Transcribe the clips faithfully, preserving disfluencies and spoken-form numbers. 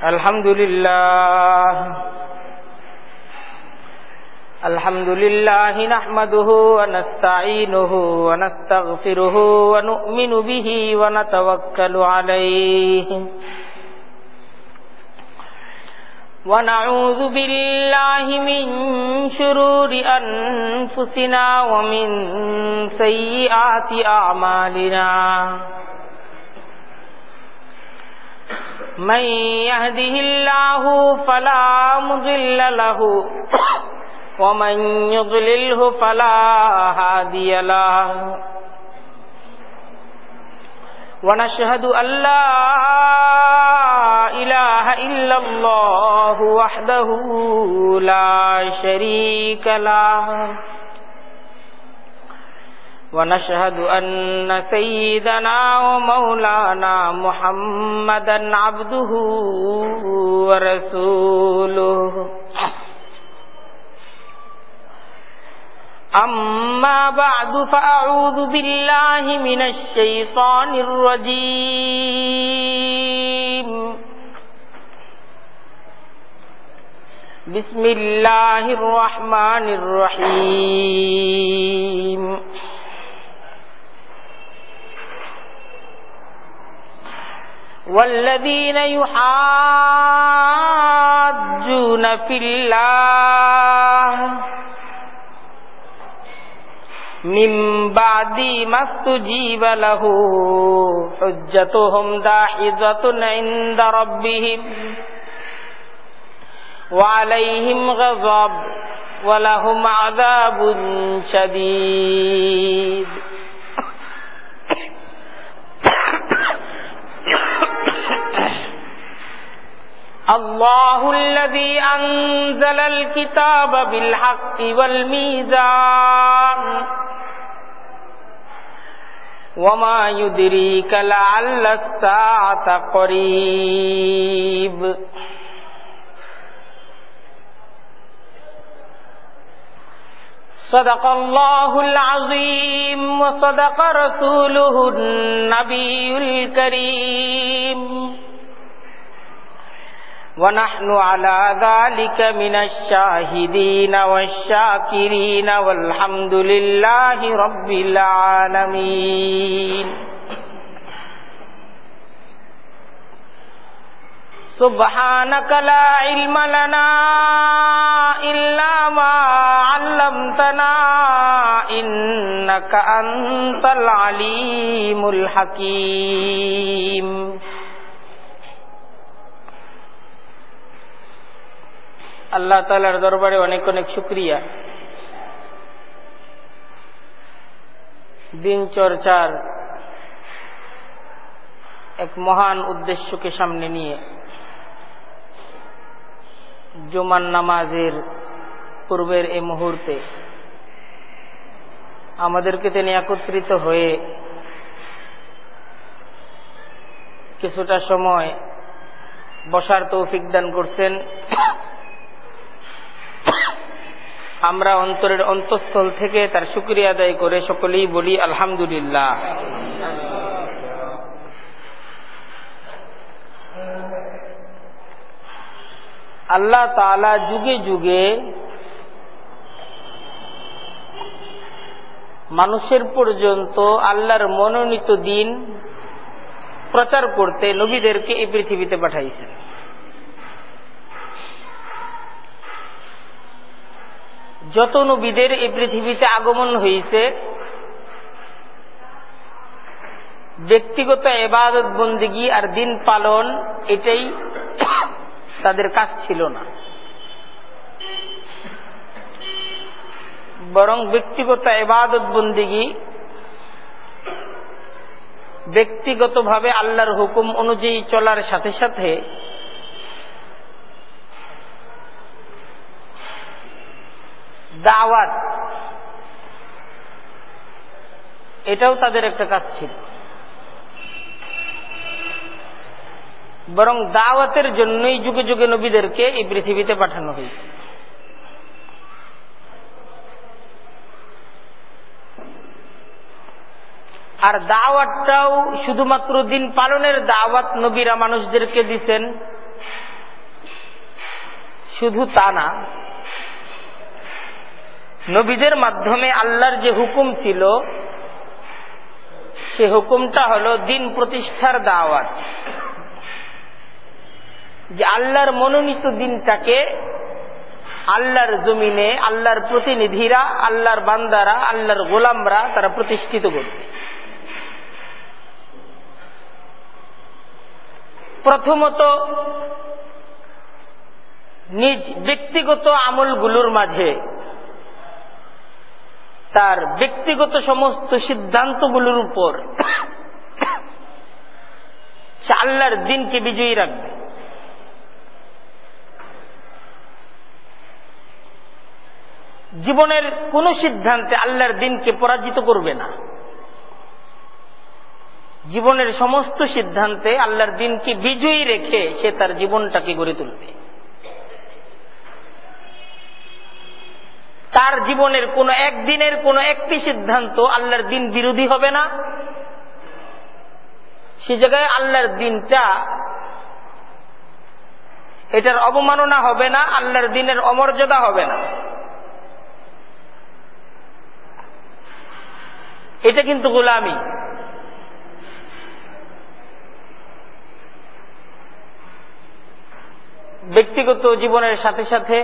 अल्हम्दुलिल्लाह अल्हम्दुलिल्लाहि नहमदुहु व नस्तईनुहु व नस्तगफिरुहु व नु'मिनु बिही व नतवक्कलु अलैहि व नऊज़ु बिल्लाहि मिन शुरूरि अनफुसिना व मिन सय्यिआति अअमालिना मन यहदिहिल्लाहु फला मुदिल्ल लहु व मन युद्लिलहु फला हादिय लहु व नशहदु अल्ला इलाहा इल्लल्लाहु वहदहु ला शरीक लहु ونشهد أن سيدنا ومولانا محمدا عبده ورسوله أما بعد فأعوذ بالله من الشيطان الرجيم بسم الله الرحمن الرحيم والذين يحاجون في الله من بعد ما استجيب له حجتهم داحضة عند ربهم وعليهم غضب ولهم عذاب شديد الله الذي أنزل الكتاب بالحق والميزان وما يدريك لعل الساعة قريب صدق الله العظيم وصدق رسوله النبي الكريم ونحن على ذلك من الشاهدين والشاكرين والحمد لله رب العالمين سبحانك لا علم لنا إلا ما علمتنا إنك أنت العليم الحكيم আল্লাহ তাআলার দরবারে অনেক অনেক শুকরিয়া। দিন চর্চার এক মহান উদ্দেশ্যকে সামনে নিয়ে জুমার নামাজের পূর্বের এই মুহূর্তে আমাদেরকে তিনি একত্রিত হয়ে কিছুটা সময় বসার তৌফিক দান করছেন। আমরা অন্তরের অন্তঃস্থল থেকে তার শুকরিয়া আদায় করে সকলেই বলি আলহামদুলিল্লাহ। আল্লাহ তাআলা যুগে যুগে মানুষের পর্যন্ত আল্লাহর মনোনীত দিন প্রচার করতে নবীদেরকে এই পৃথিবীতে পাঠাইছেন। যত নবীদের এই পৃথিবীতে আগমন হয়েছে ব্যক্তিগত ইবাদত বন্দেগী আর দিন পালন এটাই তাদের কাজ ছিল না, বরং ব্যক্তিগত ইবাদত বন্দেগী ব্যক্তিগতভাবে আল্লাহর হুকুম অনুযায়ী চলার সাথে সাথে দাওয়াত এটাও তাদের একটা কাজ ছিল। বরং দাওয়াতের জন্যই যুগে যুগে নবীদেরকে এই পৃথিবীতে পাঠানো হয়েছে। আর দাওয়াতটাও শুধুমাত্র দিন পালনের দাওয়াত নবীরা মানুষদেরকে দিচ্ছেন শুধু তা না, নবীদের মাধ্যমে আল্লাহর যে হুকুম ছিল সে হুকুমটা হলো দিন প্রতিষ্ঠার দাওয়াত, যে আল্লাহর মনোনীত দিনটাকে আল্লাহর জমিনে আল্লাহর প্রতিনিধিরা, আল্লাহর বান্দারা, আল্লাহর গোলামরা তারা প্রতিষ্ঠিত করবে। প্রথমত নিজ ব্যক্তিগত আমলগুলোর মাঝে তার ব্যক্তিগত সমস্ত সিদ্ধান্তগুলোর উপর সে আল্লাহর দিনকে বিজয়ী রাখবে। জীবনের কোন সিদ্ধান্তে আল্লাহর দিনকে পরাজিত করবে না। জীবনের সমস্ত সিদ্ধান্তে আল্লাহর দিনকে বিজয়ী রেখে সে তার জীবনটাকে গড়ে তুলবে। তার জীবনের কোন একদিনের কোন একটি সিদ্ধান্ত আল্লাহর দিন বিরোধী হবে না। সে জায়গায় আল্লাহর দিনটা এটার অবমাননা হবে না, আল্লাহর দিনের অমর্যাদা হবে না। এটা কিন্তু গোলামি। ব্যক্তিগত জীবনের সাথে সাথে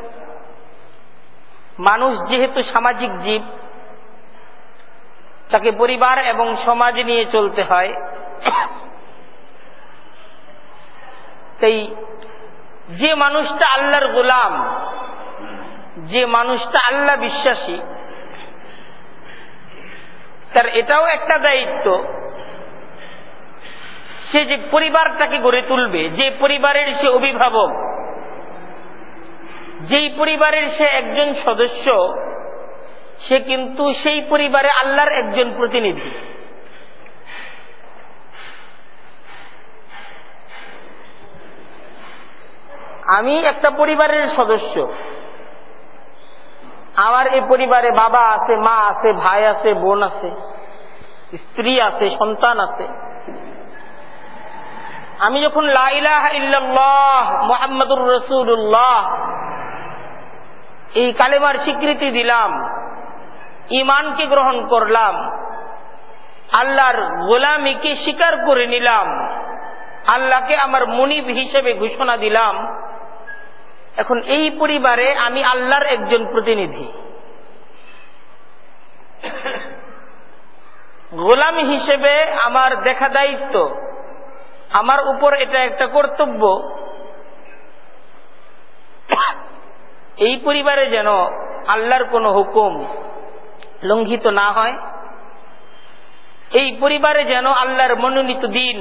মানুষ যেহেতু সামাজিক জীব, তাকে পরিবার এবং সমাজ নিয়ে চলতে হয়। তাই যে মানুষটা আল্লাহর গোলাম, যে মানুষটা আল্লাহ বিশ্বাসী, তার এটাও একটা দায়িত্ব, সে যে পরিবারটাকে গড়ে তুলবে, যে পরিবারের সে অভিভাবক, যেই পরিবারের সে একজন সদস্য, সে কিন্তু সেই পরিবারে আল্লাহর একজন প্রতিনিধি। আমি একটা পরিবারের সদস্য, আমার এই পরিবারে বাবা আছে, মা আছে, ভাই আছে, বোন আছে, স্ত্রী আছে, সন্তান আছে। আমি যখন লা ইলাহা ইল্লাল্লাহ মুহাম্মাদুর রাসূলুল্লাহ এই কালেমার স্বীকৃতি দিলাম, ঈমানকে গ্রহণ করলাম, আল্লাহর গোলামীকে স্বীকার করে নিলাম, আল্লাহকে আমার মুনিব হিসেবে ঘোষণা দিলাম, এখন এই পরিবারে আমি আল্লাহর একজন প্রতিনিধি। গোলাম হিসেবে আমার দেখা দায়িত্ব, আমার উপর এটা একটা কর্তব্য, এই পরিবারে যেন আল্লাহর কোনো হুকুম লঙ্ঘিত না হয়, এই পরিবারে যেন আল্লাহর মনোনীত দিন,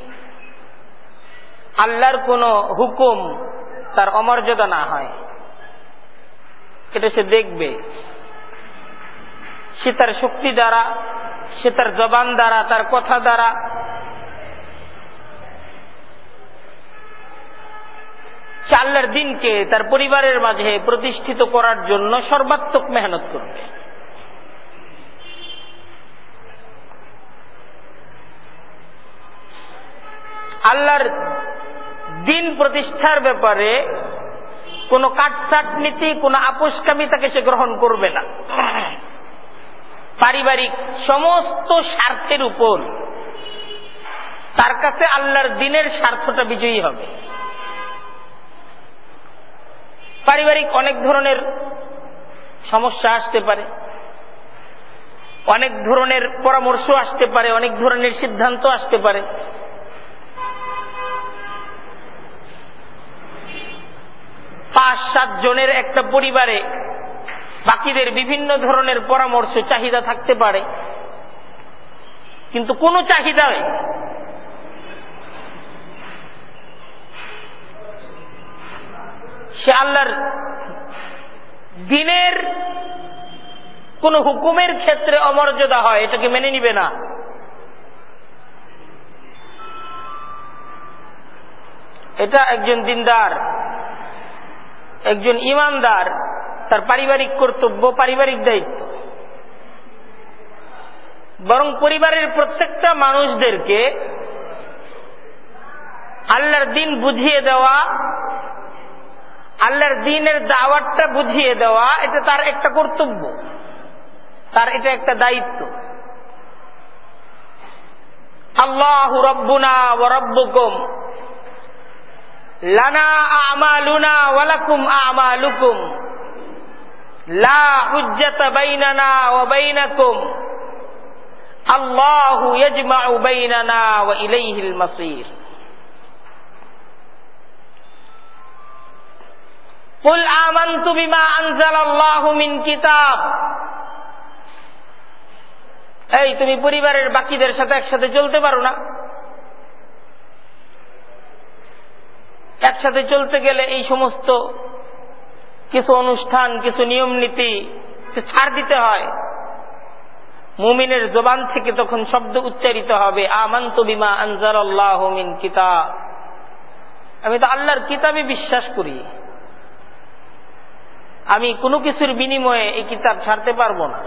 আল্লাহর কোনো হুকুম তার অমর্যাদা না হয়। এটা সে দেখবে। সে তার শক্তি দ্বারা, সে তার জবান দ্বারা, তার কথা দ্বারা সে আল্লাহর দিনকে তার পরিবারের মাঝে প্রতিষ্ঠিত করার জন্য সর্বাত্মক মেহনত করবে। আল্লাহর দিন প্রতিষ্ঠার ব্যাপারে কোন কাটছাট নীতি, কোন আপোষকামী তাকে সে গ্রহণ করবে না। পারিবারিক সমস্ত স্বার্থের উপর তার কাছে আল্লাহর দিনের স্বার্থটা বিজয়ী হবে। পারিবারিক অনেক ধরনের সমস্যা আসতে পারে, অনেক ধরনের পরামর্শ আসতে পারে, অনেক ধরনের সিদ্ধান্ত আসতে পারে। পাঁচ সাত জনের একটা পরিবারে বাকিদের বিভিন্ন ধরনের পরামর্শ চাহিদা থাকতে পারে, কিন্তু কোন চাহিদাই সে আল্লাহর দিনের কোন হুকুমের ক্ষেত্রে অমর্যাদা হয় এটাকে মেনে নিবে না। এটা একজন দিনদার, একজন ঈমানদার তার পারিবারিক কর্তব্য, পারিবারিক দায়িত্ব। বরং পরিবারের প্রত্যেকটা মানুষদেরকে আল্লাহর দিন বুঝিয়ে দেওয়া, আল্লাহর দ্বীনের দাওয়াতটা বুঝিয়ে দেওয়া, এটা তার একটা কর্তব্য, তার এটা একটা দায়িত্ব। আল্লাহু রাব্বুনা ওয়া রাব্বুকুম লানা আমালুনা ওয়া লাকুম আমালুকুম লা হুজ্জাতা বাইনানা ওয়া বাইনাকুম আল্লাহু ইয়াজমাউ বাইনানা ওয়া ইলাইহিল মাসীর। কুল আমানতু বিমা আনজালাল্লাহু মিন কিতাব। এই তুমি পরিবারের বাকিদের সাথে একসাথে চলতে পারো না? একসাথে চলতে গেলে এই সমস্ত কিছু অনুষ্ঠান, কিছু নিয়ম নীতি ছাড় দিতে হয়। মুমিনের জবান থেকে তখন শব্দ উচ্চারিত হবে, আমানতু বিমা আনজালাল্লাহু মিন কিতাব, আমি তো আল্লাহর কিতাবে বিশ্বাস করি, আমি কোনো কিছুর বিনিময়ে এই কিতাব ছাড়তে পারবো না।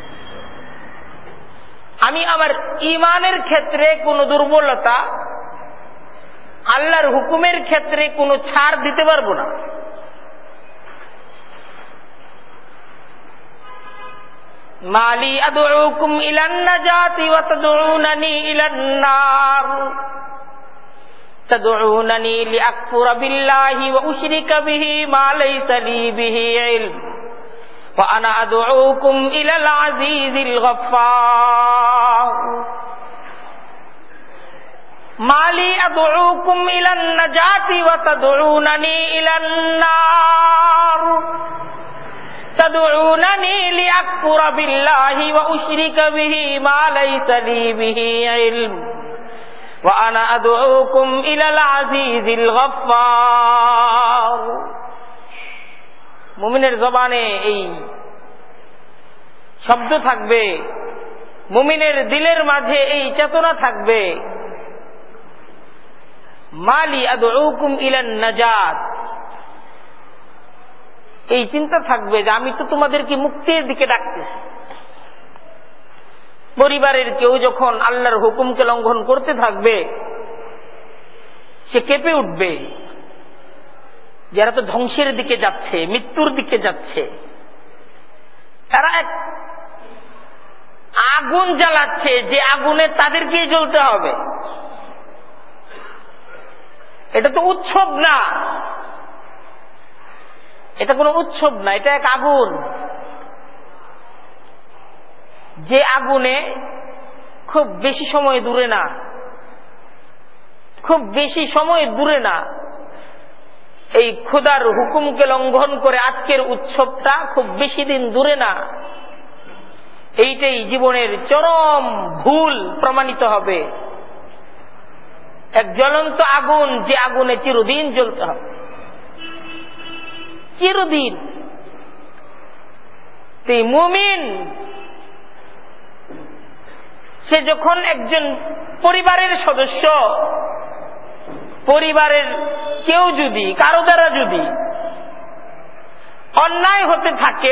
আমি আমার ঈমানের ক্ষেত্রে কোনো দুর্বলতা, আল্লাহর হুকুমের ক্ষেত্রে কোনো ছাড় দিতে পারবো না। মালি আদউকুম ইলান নাজাতি ওয়া তাদউনানি ইলান নার তাদউনানি লিআকফুরা বিল্লাহি ওয়া উশরিকা বিহি মা লাইসা লি বিহি ইলম ওয়া আনা আদউকুম ইলাল আজিজিল গফফার। মালি আদউকুম ইলান নাজাতি ওয়া তাদউনানি ইলান নার তাদউনানি লিআকফুরা বিল্লাহি ওয়া উশরিকা বিহি মা লাইসা লি বিহি ইলম ওয়া আনা আদউকুম ইলাল আজিজিল গফফার। মুমিনের জবানে এই শব্দ থাকবে, মুমিনের দিলের মাঝে এই চেতনা থাকবে, মালি আদউকুম ইলান নাজাত, এই চিন্তা থাকবে যে আমি তো তোমাদেরকে মুক্তির দিকে ডাকতেছি। পরিবারের কেউ যখন আল্লাহর হুকুমকে লঙ্ঘন করতে থাকবে, সে কেঁপে উঠবে, যারা তো ধ্বংসের দিকে যাচ্ছে, মৃত্যুর দিকে যাচ্ছে, তারা এক আগুন জ্বালাচ্ছে, যে আগুনে তাদেরকে জ্বলতে হবে। এটা তো উৎসব না, এটা কোনো উৎসব না, এটা এক আগুন, যে আগুনে খুব বেশি সময় দূরে না, খুব বেশি সময় দূরে না, এই খোদার হুকুমকে লঙ্ঘন করে আজকের উৎসবটা খুব বেশি দিন দূরে না। এইটাই জীবনের চরম ভুল প্রমাণিত হবে। এক জ্বলন্ত আগুন, যে আগুনে চিরদিন জ্বলতে হবে, চিরদিন। এই মুমিন সে যখন একজন পরিবারের সদস্য, পরিবারের কেউ যদি কারো দ্বারা যদি অন্যায় হতে থাকে,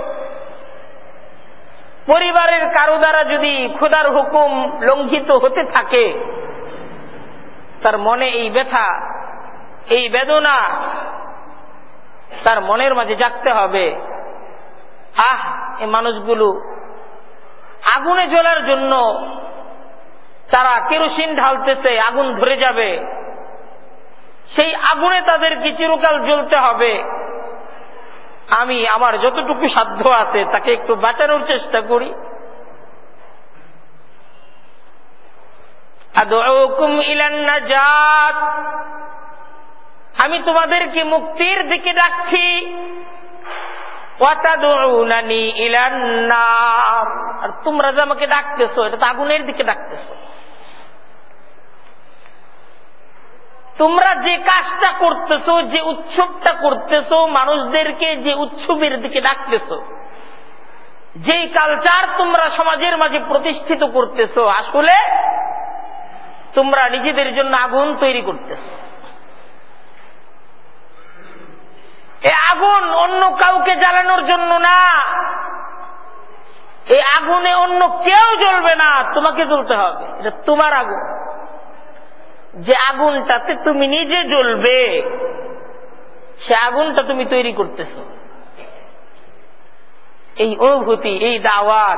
পরিবারের কারো দ্বারা যদি খোদার হুকুম লঙ্ঘিত হতে থাকে, তার মনে এই ব্যথা, এই বেদনা তার মনের মাঝে জাগতে হবে। আহ, এই মানুষগুলো আগুনে জ্বলার জন্য তারা কেরোসিন ঢালতেছে, আগুন ধরে যাবে, সেই আগুনে তাদেরকে চিরকাল জ্বলতে হবে। আমি আমার যতটুকু সাধ্য আছে তাকে একটু বাঁচানোর চেষ্টা করি। আদউকুম ইলান নাজাত, আমি তোমাদেরকে মুক্তির দিকে ডাকছি। ওয়া তাদউনানি ইলান নার, আর তোমরা যে আমাকে ডাকতেছো, এটা তো আগুনের দিকে ডাকতেছো। তোমরা যে কাজটা করতেছো, যে উৎসবটা করতেছো, মানুষদেরকে যে উৎসবের দিকে ডাকতেছো, যে কালচার তোমরা সমাজের মাঝে প্রতিষ্ঠিত করতেছো, আসলে তোমরা নিজেদের জন্য আগুন তৈরি করতেছো। এই আগুন অন্য কাউকে জ্বালানোর জন্য না, এই আগুনে অন্য কেউ জ্বলবে না, তোমাকে জ্বলতে হবে। এটা তোমার আগুন, যে আগুনটাতে তুমি নিজে জ্বলবে, সে আগুনটা তুমি তৈরি করতেছ। এই অনুভূতি, এই দাওয়াত,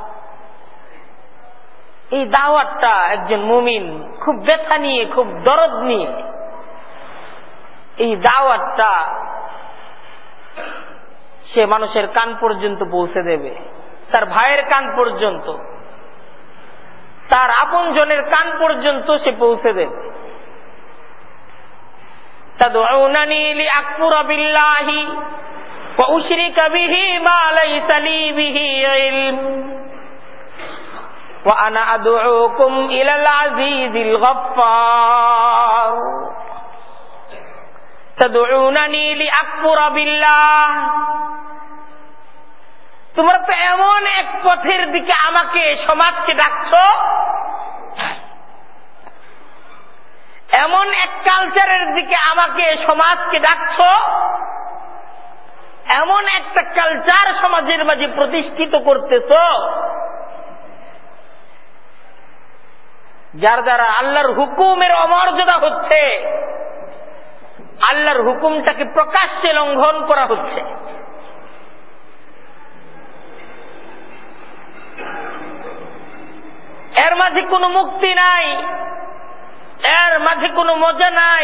এই দাওয়াতটা একজন মুমিন খুব ব্যথা নিয়ে, খুব দরদ নিয়ে এই দাওয়াতটা সে মানুষের কান পর্যন্ত পৌঁছে দেবে, তার ভাইয়ের কান পর্যন্ত, তার আপনজনের কান পর্যন্ত সে পৌঁছে দেবে। তাদউনানি লিআকফুরা বিল্লাহি ওয়া উশরিকা বিহি মা লাইসা লি বিহি ইলম ওয়া আনা আদউকুম ইলাল আজিজিল গফফার। তাদউনানি লিআকফুরা বিল্লাহ, তোমরা তো এমন এক পথের দিকে আমাকে, সমাজকে ডাকছো, এমন এক কালচারের দিকে আমাকে, সমাজকে ডাকছো, এমন একটা কালচার সমাজের মাঝে প্রতিষ্ঠিত করতেছ যার দ্বারা আল্লাহর হুকুমের অমর্যাদা হচ্ছে, আল্লাহর হুকুমটাকে প্রকাশ্যে লঙ্ঘন করা হচ্ছে। এর মাঝে কোনো মুক্তি নাই, এর মাঝে কোনো মজা নাই,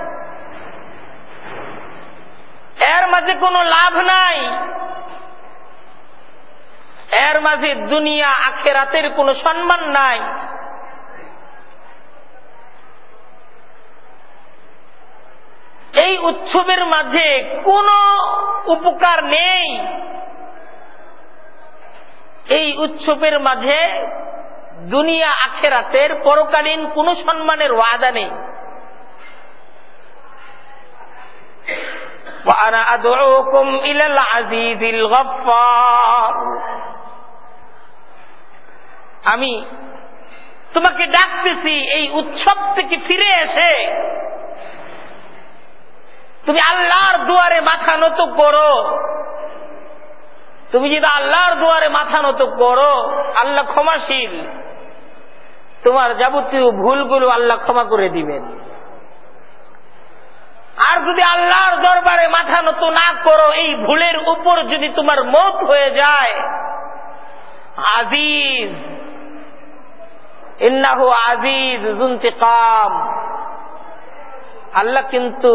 এর মাঝে কোনো লাভ নাই, এর মাঝে দুনিয়া আখিরাতের কোনো সম্মান নাই। এই উৎসবের মাঝে কোনো উপকার নেই, এই উৎসবের মাঝে দুনিয়া আখিরাতের পরকালীন কোন সম্মানের ওয়াদা নেই। ওয়া আনা আদউকুম ইলাল আজিজিল গফফার, আমি তোমাকে ডাকতেছি এই উৎসব থেকে ফিরে এসে তুমি আল্লাহর দুয়ারে মাথা নত করো। তুমি যদি আল্লাহর দুয়ারে মাথা নত করো, আল্লাহ ক্ষমাশীল, তোমার যাবতীয় ভুলগুলো আল্লাহ ক্ষমা করে দিবেন। আর যদি আল্লাহর দরবারে মাথা নত না করো, এই ভুলের উপর যদি তোমার মওত হয়ে যায়, আজিজ, ইন্নাহু আজিজ যুনতিকাম, আল্লাহ কিন্তু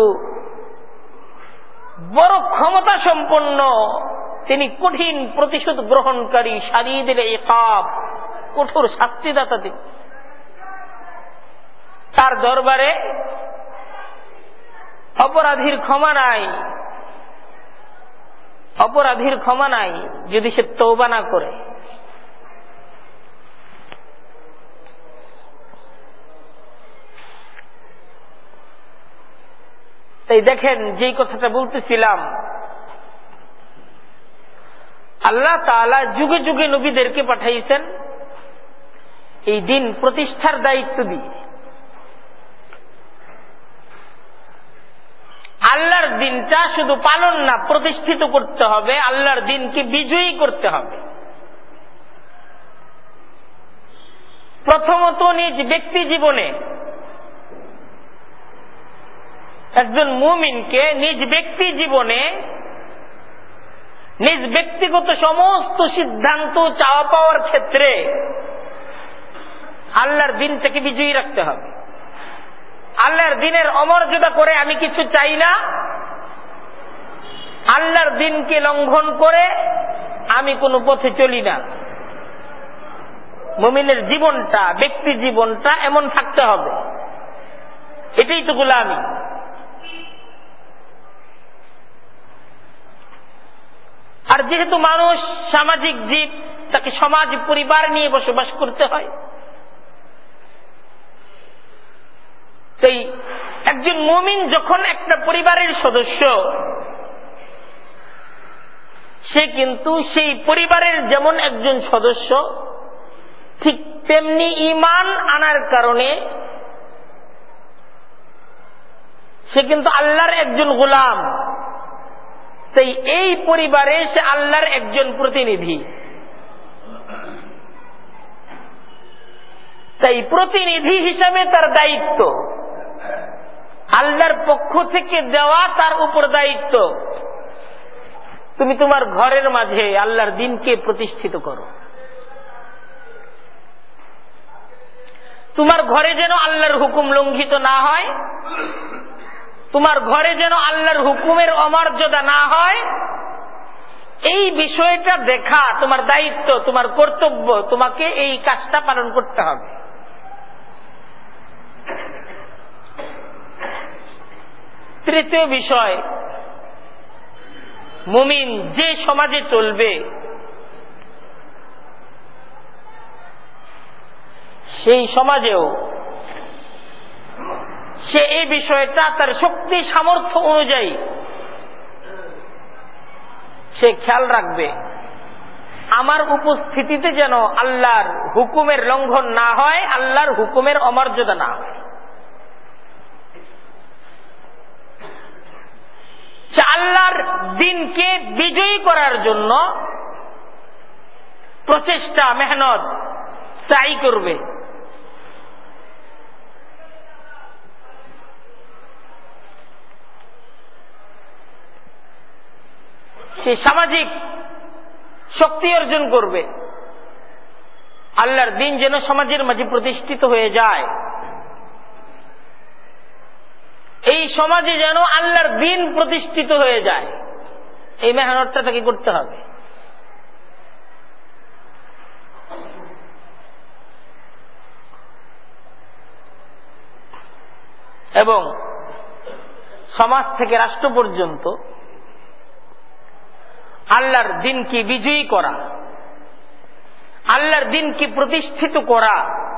বড় ক্ষমতা সম্পন্ন, তিনি কঠিন প্রতিশোধ গ্রহণকারী, শাদীদুল ইকাব, কঠোর শাস্তিদাতা তিনি। তার দরবারে অপরাধীর ক্ষমা নাই, অপরাধীর ক্ষমা নাই যদি সে তওবা না করে। তাই দেখেন, যেই কথাটা বলতেছিলাম, আল্লাহ তাআলা যুগে যুগে নবীদেরকে পাঠাইছেন এই দিন প্রতিষ্ঠার দায়িত্ব দিয়ে। আল্লাহর দিনটা শুধু পালন না, প্রতিষ্ঠিত করতে হবে, আল্লাহর দিনকে বিজয়ী করতে হবে। প্রথমত নিজ ব্যক্তি জীবনে একজন মুমিনকে নিজ ব্যক্তি জীবনে নিজ ব্যক্তিগত সমস্ত সিদ্ধান্ত চাওয়া পাওয়ার ক্ষেত্রে আল্লাহর দিনটাকে বিজয়ী রাখতে হবে। আল্লাহর দিনের অমর্যাদা করে আমি কিছু চাই না, আল্লাহর দিনকে লঙ্ঘন করে আমি কোনো পথে চলি না। মুমিনের জীবনটা, ব্যক্তি জীবনটা এমন থাকতে হবে। এটাই তো গোলামি। আর যেহেতু মানুষ সামাজিক জীব, তাকে সমাজ পরিবার নিয়ে বসবাস করতে হয়, তাই একজন মুমিন যখন একটা পরিবারের সদস্য, সে কিন্তু সেই পরিবারের যেমন একজন সদস্য, ঠিক তেমনি ঈমান আনার কারণে সে কিন্তু আল্লাহর একজন গোলাম। তাই এই পরিবারে সে আল্লাহর একজন প্রতিনিধি। তাই প্রতিনিধি হিসাবে তার দায়িত্ব আল্লাহর পক্ষ থেকে দেওয়া তার উপর দায়িত্ব। তুমি তোমার ঘরের মাঝে আল্লাহর দ্বীনকে প্রতিষ্ঠিত করো। তোমার ঘরে যেন আল্লাহর হুকুম লঙ্ঘিত না হয়, তোমার ঘরে যেন আল্লাহর হুকুমের অমর্যাদা না হয়, এই বিষয়টা দেখা তোমার দায়িত্ব, তোমার কর্তব্য। তোমাকে এই কাজটা পালন করতে হবে। তৃতীয় বিষয়, মুমিন যে সমাজে চলবে সেই সমাজেও সে এই বিষয়টা তার শক্তি সামর্থ্য অনুযায়ী সে খেয়াল রাখবে, আমার উপস্থিতিতে যেন আল্লাহর হুকুমের লঙ্ঘন না হয়, আল্লাহর হুকুমের অমর্যাদা না হয়। সে আল্লাহর দ্বীনকে বিজয়ী করার জন্য প্রচেষ্টা, মেহনত চাই করবে। সে সামাজিক শক্তি অর্জন করবে, আল্লাহর দ্বীন যেন সমাজের মাঝে প্রতিষ্ঠিত হয়ে যায়, এই সমাজে যেন আল্লাহর দ্বীন প্রতিষ্ঠিত হয়ে যায়। এই মেহনতটা তাকে করতে হবে। এবং সমাজ থেকে রাষ্ট্র পর্যন্ত আল্লাহর দ্বীনকে বিজয়ী করা, আল্লাহর দ্বীনকে প্রতিষ্ঠিত করা,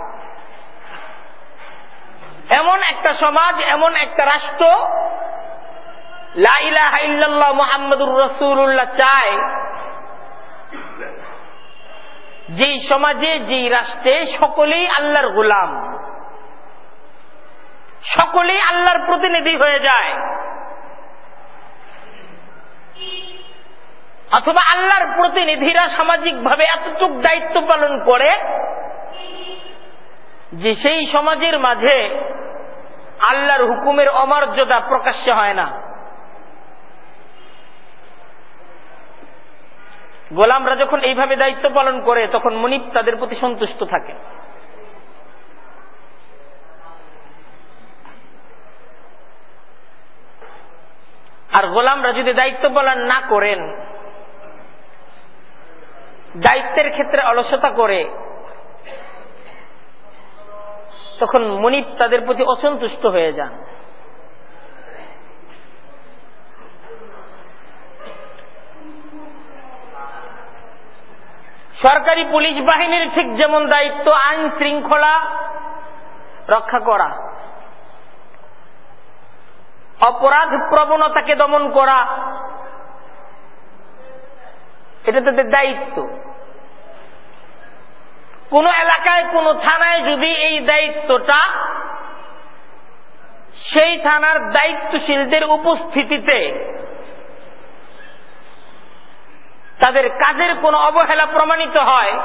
এমন একটা সমাজ, এমন একটা রাষ্ট্র লা ইলাহা ইল্লাল্লাহ মুহাম্মাদুর রাসূলুল্লাহ চায়, যেই সমাজে, যেই রাষ্ট্রে সকলেই আল্লাহর গোলাম, সকলেই আল্লাহর প্রতিনিধি হয়ে যায়, অথবা আল্লাহর প্রতিনিধিরা সামাজিকভাবে এতটুক দায়িত্ব পালন করে যে সেই সমাজের মাঝে আল্লাহর হুকুমের অমর্যাদা প্রকাশ্য হয় না। গোলামরা যখন এইভাবে দায়িত্ব পালন করে তখন মুনিব তাদের প্রতি সন্তুষ্ট থাকে। আর গোলামরা যদি দায়িত্ব পালন না করেন, দায়িত্বের ক্ষেত্রে অলসতা করে, তখন মুনিব তাদের প্রতি অসন্তুষ্ট হয়ে যান। সরকারি পুলিশ বাহিনীর ঠিক যেমন দায়িত্ব আইন শৃঙ্খলা রক্ষা করা, অপরাধ প্রবণতাকে দমন করা, এটা তাদের দায়িত্ব। কোন এলাকায়, কোন থানায় যদি এই দায়িত্বটা সেই থানার দায়িত্বশীলদের উপস্থিতিতে তাদের কাজের কোন অবহেলা প্রমাণিত হয়,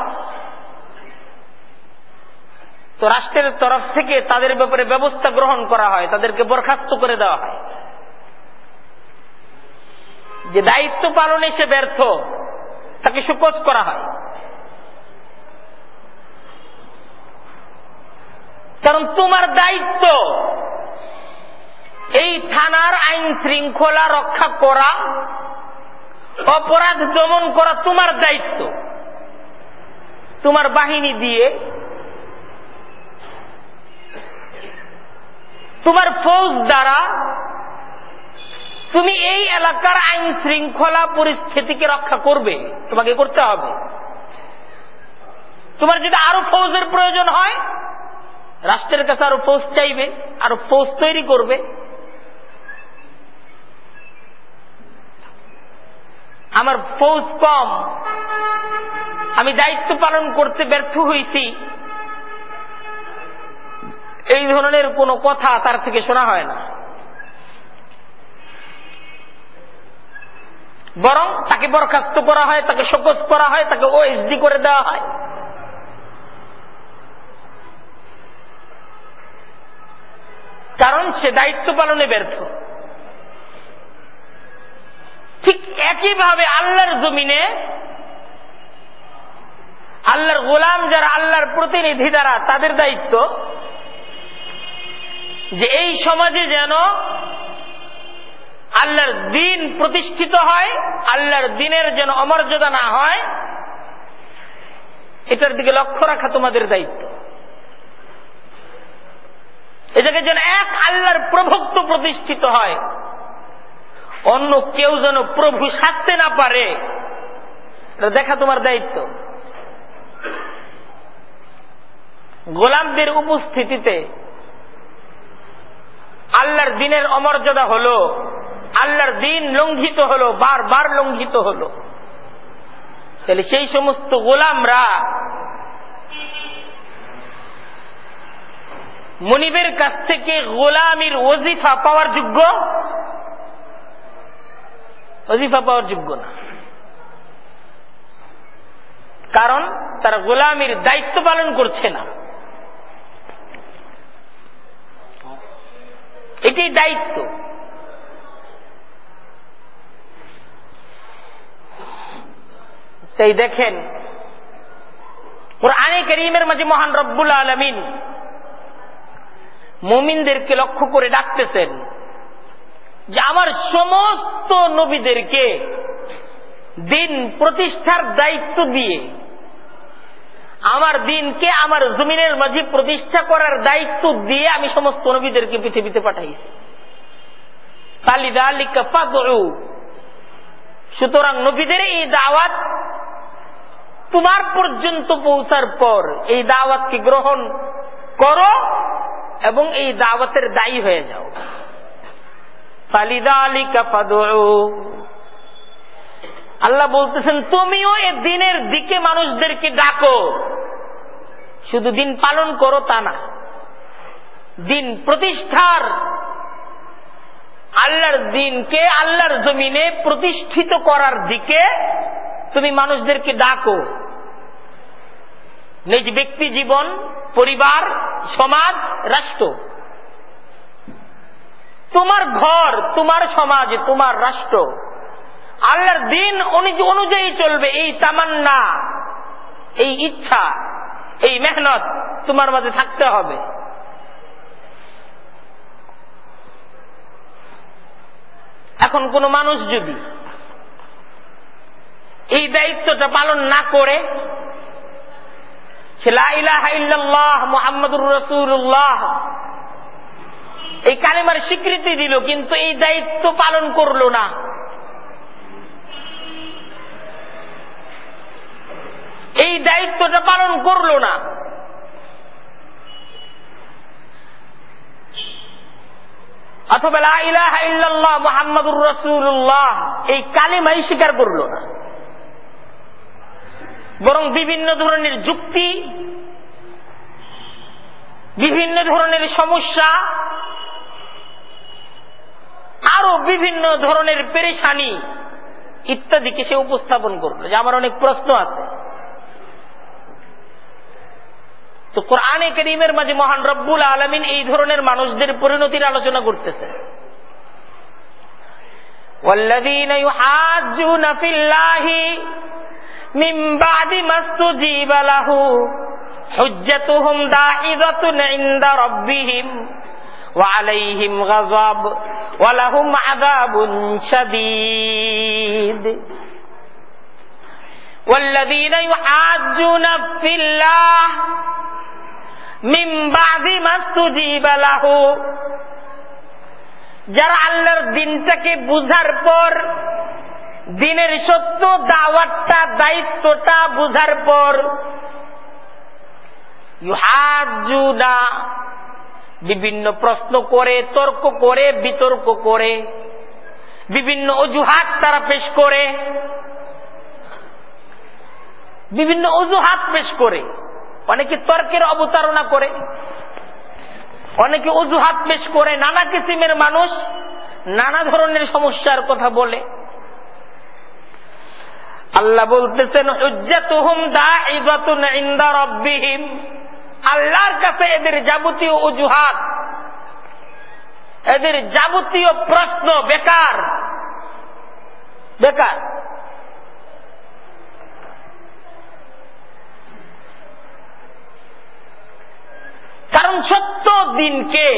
তো রাষ্ট্রের তরফ থেকে তাদের ব্যাপারে ব্যবস্থা গ্রহণ করা হয়, তাদেরকে বরখাস্ত করে দেওয়া হয়। যে দায়িত্ব পালনে সে ব্যর্থ, তাকে শোকজ করা হয়। কারণ তোমার দায়িত্ব এই থানার আইন শৃঙ্খলা রক্ষা করা, অপরাধ দমন করা তোমার দায়িত্ব। তোমার বাহিনী দিয়ে, তোমার ফৌজ দ্বারা তুমি এই এলাকার আইন শৃঙ্খলা পরিস্থিতিকে রক্ষা করবে, তোমাকে করতে হবে। তোমার যদি আরো ফৌজের প্রয়োজন হয়, রাষ্ট্রের কাছে আরো ফৌজ চাইবে, আরো ফৌজ তৈরি করবে। আমার ফৌজ কম, আমি দায়িত্ব পালন করতে ব্যর্থ হয়েছি, এই ধরনের কোনো কথা তার থেকে শোনা হয় না। বরং তাকে বরখাস্ত করা হয়, তাকে শোকজ করা হয়, তাকে ওএসডি করে দেওয়া হয়। কারণ সে দায়িত্ব পালনে ব্যর্থ। ঠিক একইভাবে আল্লাহর জমিনে আল্লাহর গোলাম যারা, আল্লাহর প্রতিনিধি যারা, তাদের দায়িত্ব যে এই সমাজে যেন আল্লাহর দ্বীন প্রতিষ্ঠিত হয়, আল্লাহর দ্বীনের যেন অমর্যাদা না হয়, এটার দিকে লক্ষ্য রাখা তোমাদের দায়িত্ব। এ জায়গায় যেন এক আল্লাহর প্রভুত্ব প্রতিষ্ঠিত হয়, অন্য কেউ যেন প্রভু সাজতে না পারে, এটা দেখা তোমার দায়িত্ব। গোলামদের উপস্থিতিতে আল্লাহর দ্বীনের অমর্যাদা হলো, আল্লাহর দ্বীন লঙ্ঘিত হলো, বারবার লঙ্ঘিত হলো। তাহলে সেই সমস্ত গোলামরা মুনিবের কাছ থেকে গোলামির ওজিফা পাওয়ার যোগ্য? ওজিফা পাওয়ার যোগ্য না, কারণ তারা গোলামির দায়িত্ব পালন করছে না। এটাই দায়িত্ব। তাই দেখেন কুরআনে কারীমের মাঝে মহান রব্বুল আলামিন মুমিনদেরকে লক্ষ্য করে ডাকতেছেন যে আমার সমস্ত নবীদেরকে দিন প্রতিষ্ঠার দায়িত্ব দিয়ে, আমার দিনকে আমার জমিনের মাঝে প্রতিষ্ঠা করার দায়িত্ব দিয়ে আমি সমস্ত নবীদেরকে পৃথিবীতে পাঠাইছি। ফালিযালিকা ফাদউ, সুতরাং নবীদের এই দাওয়াত তোমার পর্যন্ত পৌঁছার পর এই দাওয়াতকে গ্রহণ করো এবং এই দাওয়াতের দায়ী হয়ে যাও। ফালিযালিকা ফাদউ, আল্লাহ বলতেছেন তুমিও এই দিনের দিকে মানুষদেরকে ডাকো, শুধু দিন পালন করো তা না, দিন প্রতিষ্ঠার, আল্লাহর দিনকে আল্লাহর জমিনে প্রতিষ্ঠিত করার দিকে তুমি মানুষদেরকে ডাকো। নিজ ব্যক্তি জীবন, পরিবার, সমাজ, রাষ্ট্র, তোমার ঘর, তোমার সমাজ, তোমার রাষ্ট্র আল্লাহর দিন অনুযায়ী চলবে, এই তামান্না, এই ইচ্ছা, এই মেহনত তোমার মাঝে থাকতে হবে। এখন কোন মানুষ যদি এই দায়িত্বটা পালন না করে, সে লা ইলাহা ইল্লাল্লাহ মুহাম্মাদুর রাসূলুল্লাহ এই কালেমার স্বীকৃতি দিল, কিন্তু এই দায়িত্ব পালন করলো না, এই দায়িত্বটা পালন করলো না, অথবা লা ইলাহা ইল্লাল্লাহ মুহাম্মাদুর রাসূলুল্লাহ এই কালেমাই স্বীকার করলো না, বরং বিভিন্ন ধরনের যুক্তি, বিভিন্ন ধরনের সমস্যা, আরো বিভিন্ন ধরনের পেরেশানি ইত্যাদিকে সে উপস্থাপন করলো যে আমার অনেক প্রশ্ন আছে। তো কোরআনে কারীমের মাঝে মহান রব্বুল আলামিন এই ধরনের মানুষদের পরিণতির আলোচনা করতেছেন। ওয়াল্লাযীনা ইউহাজ্জুনা ফিল্লাহি মিন বা'দি মাসতুজিবা লাহু হুজ্জাতুহুম দাহিদাতুন ইনদা রাব্বিহিম ওয়া আলাইহিম গাযাব ওয়া লাহুম আযাবুন শাদীদ। ওয়াল্লাযীনা ইউহাজ্জুনা ফিল্লাহ মিন বা'দি মাসতুজিবা লাহু, যারা আল্লাহর দিনটাকে বুঝার পর, দিনের সত্য দাওয়াতটা, দায়িত্বটা বুঝার পর, ইউহাজ্জুনা বিভিন্ন প্রশ্ন করে, তর্ক করে, বিতর্ক করে, বিভিন্ন অজুহাত তারা পেশ করে, বিভিন্ন অজুহাত পেশ করে, অনেকে তর্কের অবতারণা করে, অনেকে অজুহাত পেশ করে, নানা কিসিমের মানুষ নানা ধরনের সমস্যার কথা বলে। আল্লাহ বলতেছেন হুজ্জাতুহুম দাইযাতুন ইনদা রাব্বিহিম, আল্লাহর কাছে এদের যাবতীয় অজুহাত এদের যাবতীয় প্রশ্ন বেকার বেকার। কারণ সত্য দিনকে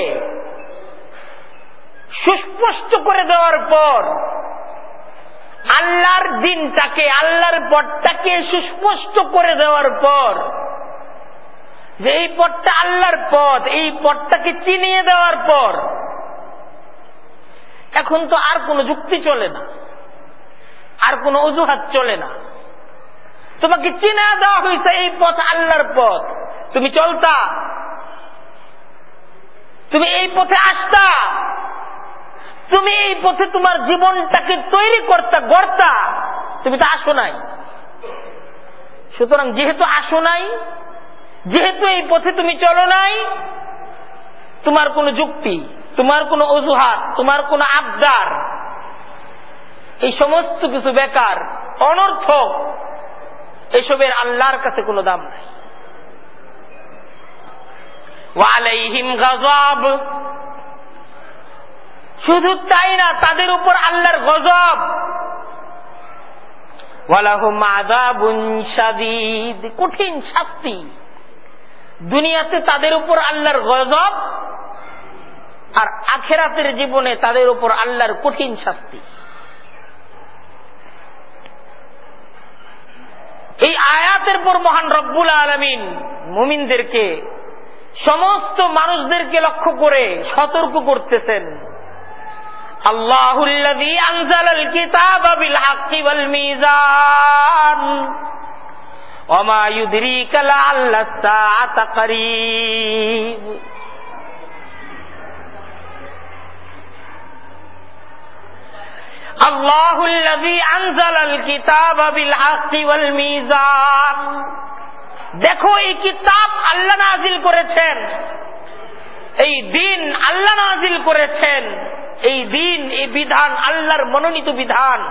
সুস্পষ্ট করে দেওয়ার পর, আল্লাহর দিনটাকে, আল্লাহর পথটাকে সুস্পষ্ট করে দেওয়ার পর, যে এই পথটা আল্লাহর পথ, এই পথটাকে চিনিয়ে দেওয়ার পর এখন তো আর কোনো যুক্তি চলে না, আর কোনো অজুহাত চলে না। তোমাকে চিনে দেওয়া হয়েছে এই পথ আল্লাহর পথ, তুমি চলতা, তুমি এই পথে আসতা, তুমি এই পথে তোমার জীবনটাকে তৈরি করতা, গড়তা, তুমি তো আসো নাই। সুতরাং যেহেতু আসো নাই, যেহেতু এই পথে তুমি চলো নাই, তোমার কোনো যুক্তি, তোমার কোনো অজুহাত, তোমার কোনো আবদার, এই সমস্ত কিছু বেকার, অনর্থক, এসবের আল্লাহর কাছে কোনো দাম নাই। ওয়ালাইহিম গজব, শুধু তাই না, তাদের উপর আল্লাহর গজব। ওয়ালাহুম আযাবুন শাদীদ, কঠিন শাস্তি। দুনিয়াতে তাদের উপর আল্লাহর গজব, আর আখিরাতের জীবনে তাদের উপর আল্লাহর কঠিন শাস্তি। এই আয়াতের পর মহান রব্বুল আলামিন মুমিনদেরকে, সমস্ত মানুষদেরকে লক্ষ্য করে সতর্ক করতেছেন। আল্লাহুল্লাযী আনজালাল কিতাবা বিল হাক্কি ওয়াল মিজান ওয়া মা ইউদরিকা লাআল্লাস সাআতা করিব। আল্লাহুল্লাযী আনজালাল কিতাবা বিল হাক্কি ওয়াল মিজান, দেখো এই কিতাব আল্লাহ নাযিল করেছেন, এই দিন আল্লাহ নাযিল করেছেন, এই দিন, এই বিধান আল্লাহর মনোনীত বিধান।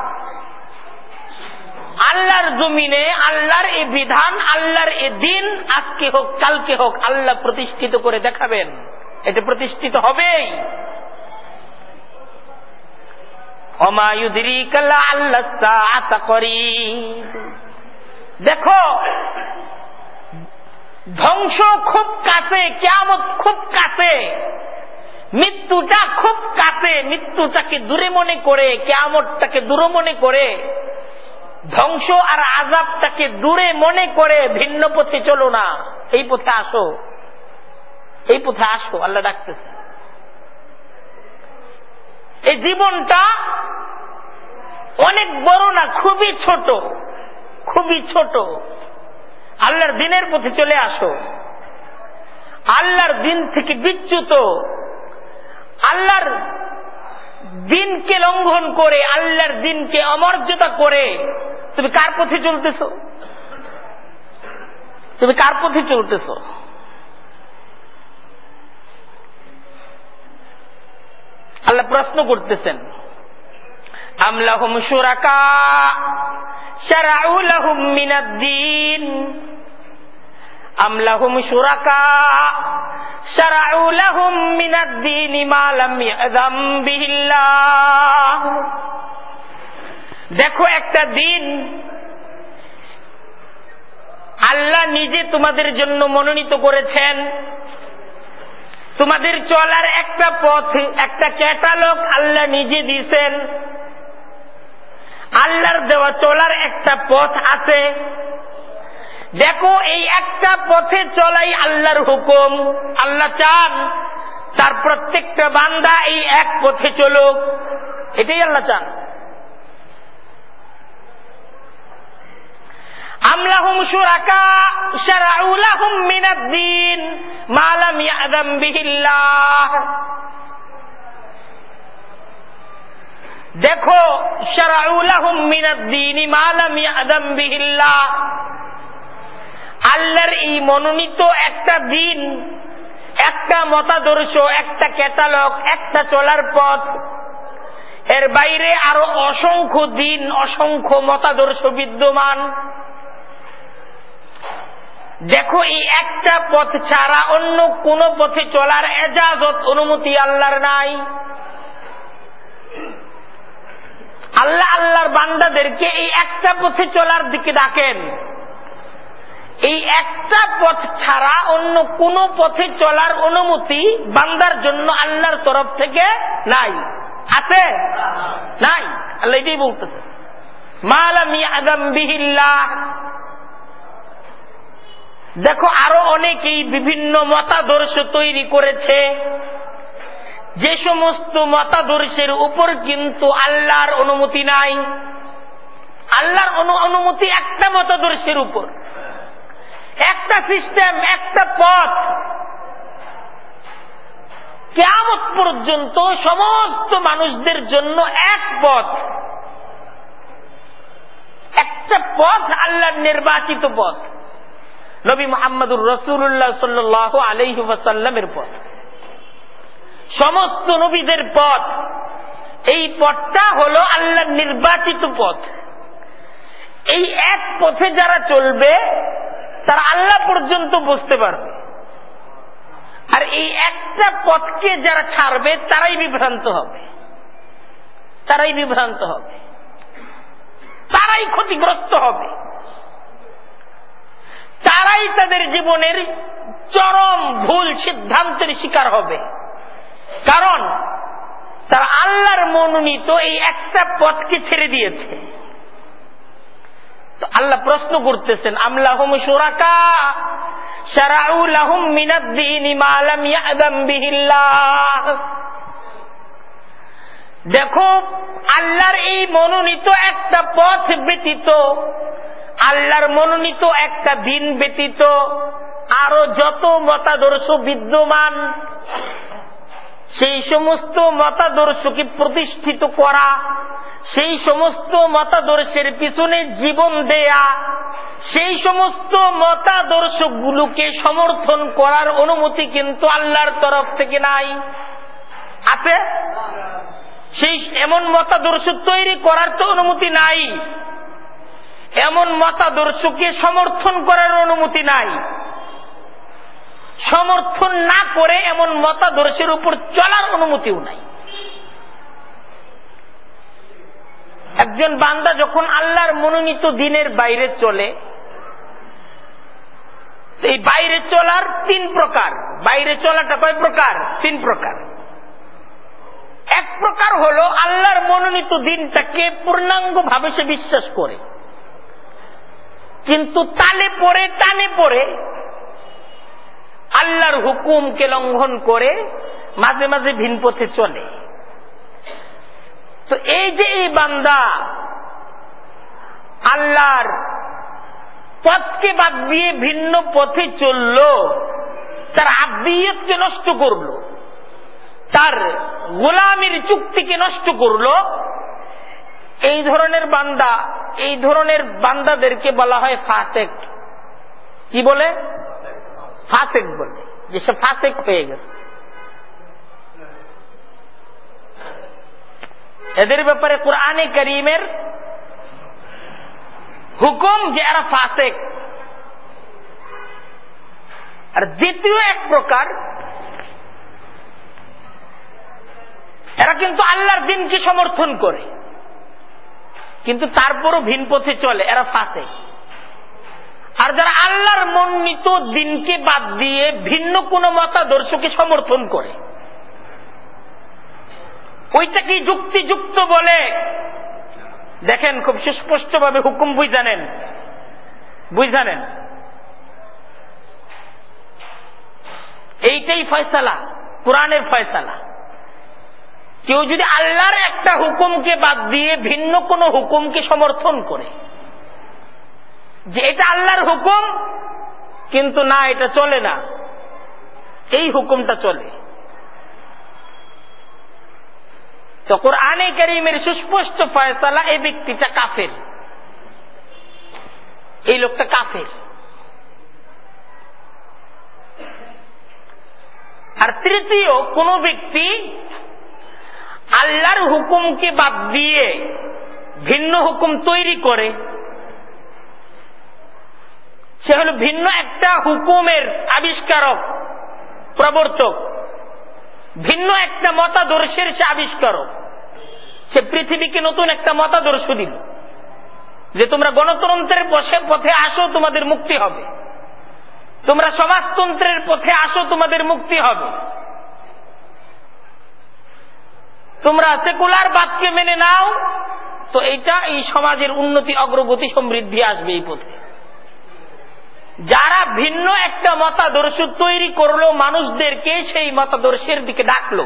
আল্লাহর জমিনে আল্লাহর এই বিধান, আল্লাহর এই দিন আজকে হোক কালকে হোক আল্লাহ প্রতিষ্ঠিত করে দেখাবেন, এটা প্রতিষ্ঠিত হবেই। ওমা ইউদরিকা লাআল্লাস সাআতা করিব, দেখো ধ্বংস খুব কাছে, কিয়ামত খুব কাছে, মৃত্যুটা খুব কাছে। মৃত্যুটাকে দূরে মনে করে, কিয়ামতটাকে দূরে মনে করে, ধ্বংস আর আযাবটাকে দূরে মনে করে ভিন্ন পথে চলো না, এই পথে আসো, এই পথে আসো, আল্লাহ ডাকতেছে। এই জীবনটা অনেক বড় না, খুবই ছোট, খুবই ছোট। আল্লাহর দিনের পথে চলে আসো। আল্লাহর দিন থেকে বিচ্যুত, আল্লাহর দিনকে লঙ্ঘন করে, আল্লাহর দিনকে অমর্যাদা করে তুমি কার পথে চলতেছো? তুমি কার পথে চলতেছো? আল্লাহ প্রশ্ন করতেছেন, আম লাহুম শুরাকা শারাউ লাহুম মিনাদ-দীন, আম লাহুম শুরাকা শারাউ লাহুম মিনাদ-দীন মা লাম ইয়াযাম বিহিল্লাহ। দেখো একটা দিন আল্লাহ নিজে তোমাদের জন্য মনোনীত করেছেন, তোমাদের চলার একটা পথ, একটা ক্যাটালগ আল্লাহ নিজে দিয়েছেন। আল্লাহর দেওয়া চলার একটা পথ আছে। দেখো এই একটা পথে চলাই আল্লাহর হুকুম। আল্লাহ চান তার প্রত্যেকটা বান্দা এই এক পথে চলুক, এটাই আল্লাহ চান। আম লাহুম শুরাকা শারাউ লাহুম মিনাদ-দীন মা লাম ইয়াযাম বিহিল্লাহ। দেখো শারাউ লাহুম মিনাদ-দীন মা লাম ইয়াযাম বিহিল্লাহ, আল্লাহর এই মনোনীত একটা দিন, একটা মতাদর্শ, একটা ক্যাটালগ, একটা চলার পথ, এর বাইরে আরো অসংখ্য দিন, অসংখ্য মতাদর্শ বিদ্যমান। দেখো এই একটা পথ ছাড়া অন্য কোন পথে চলার এজাজত, অনুমতি আল্লাহর নাই। আল্লাহ আল্লাহর বান্দাদেরকে এই একটা পথে চলার দিকে ডাকেন। এই একটা পথ ছাড়া অন্য কোন পথে চলার অনুমতি বান্দার জন্য আল্লাহর তরফ থেকে নাই। আছে? নাই। আল্লাহ এটাই বলতেছে, মা লাম ইয়াযাম বিহিল্লাহ। দেখো আরো অনেকেই বিভিন্ন মতাদর্শ তৈরি করেছে, যে সমস্ত মতাদর্শের উপর কিন্তু আল্লাহর অনুমতি নাই। আল্লাহর অনুমতি একটা মতাদর্শের উপর, একটা সিস্টেম, একটা পথ। কিয়ামত পর্যন্ত সমস্ত মানুষদের জন্য এক পথ, একটা পথ, আল্লাহর নির্বাচিত পথ, নবী মুহাম্মদুর রাসূলুল্লাহ সাল্লাল্লাহু আলাইহি ওয়াসাল্লামের পথ, সমস্ত নবীদের পথ। এই পথটা হলো আল্লাহর নির্বাচিত পথ। এই এক পথে যারা চলবে তারা আল্লাহ পর্যন্ত বুঝতে পারবে, আর এই একটা পথকে যারা ছাড়বে তারাই বিভ্রান্ত হবে, তারাই বিভ্রান্ত হবে, তারাই ক্ষতিগ্রস্ত হবে, তারাই তাদের জীবনের চরম ভুল সিদ্ধান্তের শিকার হবে। কারণ তারা আল্লাহর মনোনীত এই একটা পথকে ছেড়ে দিয়েছে। তো আল্লাহ প্রশ্ন করতেছেন, আম লাহুম শুরাকা শারাউ লাহুম মিনাদ-দীন মা লাম ইয়াযাম বিহিল্লাহ। দেখো আল্লাহর এই মনোনীত একটা পথ ব্যতীত, আল্লাহর মনোনীত একটা দিন ব্যতীত আরো যত মতাদর্শ বিদ্যমান, সেই সমস্ত মতাদর্শকে প্রতিষ্ঠিত করা, সেই সমস্ত মতাদর্শের পিছনে জীবন দেয়া, সেই সমস্ত মতাদর্শগুলোকে সমর্থন করার অনুমতি কিন্তু আল্লাহর তরফ থেকে নাই। আছে? সেই এমন মতাদর্শ তৈরি করার তো অনুমতি নাই, এমন মতাদর্শকে সমর্থন করার অনুমতি নাই, সমর্থন না করে এমন মতাদর্শের উপর চলার অনুমতিও নাই। একজন বান্দা যখন আল্লাহর মনোনীত দিনের বাইরে চলে, এই বাইরে চলার তিন প্রকার। বাইরে চলাটা কয় প্রকার? তিন প্রকার। এক প্রকার হলো আল্লাহর মনোনীত দিনটাকে পূর্ণাঙ্গ ভাবে সে বিশ্বাস করে, কিন্তু তালে পড়ে টানে পড়ে আল্লাহর হুকুমকে লঙ্ঘন করে মাঝে মাঝে ভিন পথে চলে। তো এই যে এই বান্দা আল্লাহর পথকে বাদ দিয়ে ভিন্ন পথে চলল, তার আব্দিয়তকে নষ্ট করলো, তার গোলামির চুক্তিকে নষ্ট করলো, এই ধরনের বান্দা, এই ধরনের বান্দাদেরকে বলা হয় ফাসেক। কি বলে? ফাসেক বলে, যে সে ফাসেক হয়ে গেছে। এদের ব্যাপারে কুরআনে কারীমের হুকুম যে এরা ফাসেক। আর দ্বিতীয় এক প্রকার, এরা কিন্তু আল্লাহর দিনকে সমর্থন করে, কিন্তু তারপরও ভিন পথে চলে, এরা ফাসেক। আর যারা আল্লাহর মনোনীত দিনকে বাদ দিয়ে ভিন্ন কোন মতাদর্শকে সমর্থন করে, ওইটাকে যুক্তিযুক্ত বলে। দেখেন খুব সুস্পষ্ট ভাবে হুকুম বুঝ জানেন, বুঝ জানেন এইটাই ফয়সালা, কোরআনের ফয়সালা। কেউ যদি আল্লাহর একটা হুকুমকে বাদ দিয়ে ভিন্ন কোন হুকুমকে সমর্থন করে, যে এটা আল্লাহর হুকুম কিন্তু না এটা চলে না, এই হুকুমটা চলে, তো কুরআনে কারীমের সুস্পষ্ট ফয়সালা, এই ব্যক্তিটা কাফের, এই লোকটা কাফের। আর তৃতীয় কোন ব্যক্তি আল্লাহর হুকুমকে বাদ দিয়ে ভিন্ন হুকুম তৈরি করে, সে হলো ভিন্ন একটা হুকুমের আবিষ্কারক, প্রবর্তক, ভিন্ন একটা মতাদর্শের সে আবিষ্কারক, সে পৃথিবীকে নতুন একটা মতাদর্শ দিল যে তোমরা গণতন্ত্রের পথে আসো, তোমাদের মুক্তি হবে। তোমরা সমাজতন্ত্রের পথে আসো, তোমাদের মুক্তি হবে। তোমরা সেকুলার বাদকে মেনে নাও, তো এইটা এই সমাজের উন্নতি, অগ্রগতি, সমৃদ্ধি আসবে এই পথে। যারা ভিন্ন একটা মতাদর্শ তৈরি করলো, মানুষদেরকে সেই মতাদর্শের দিকে ডাকলো,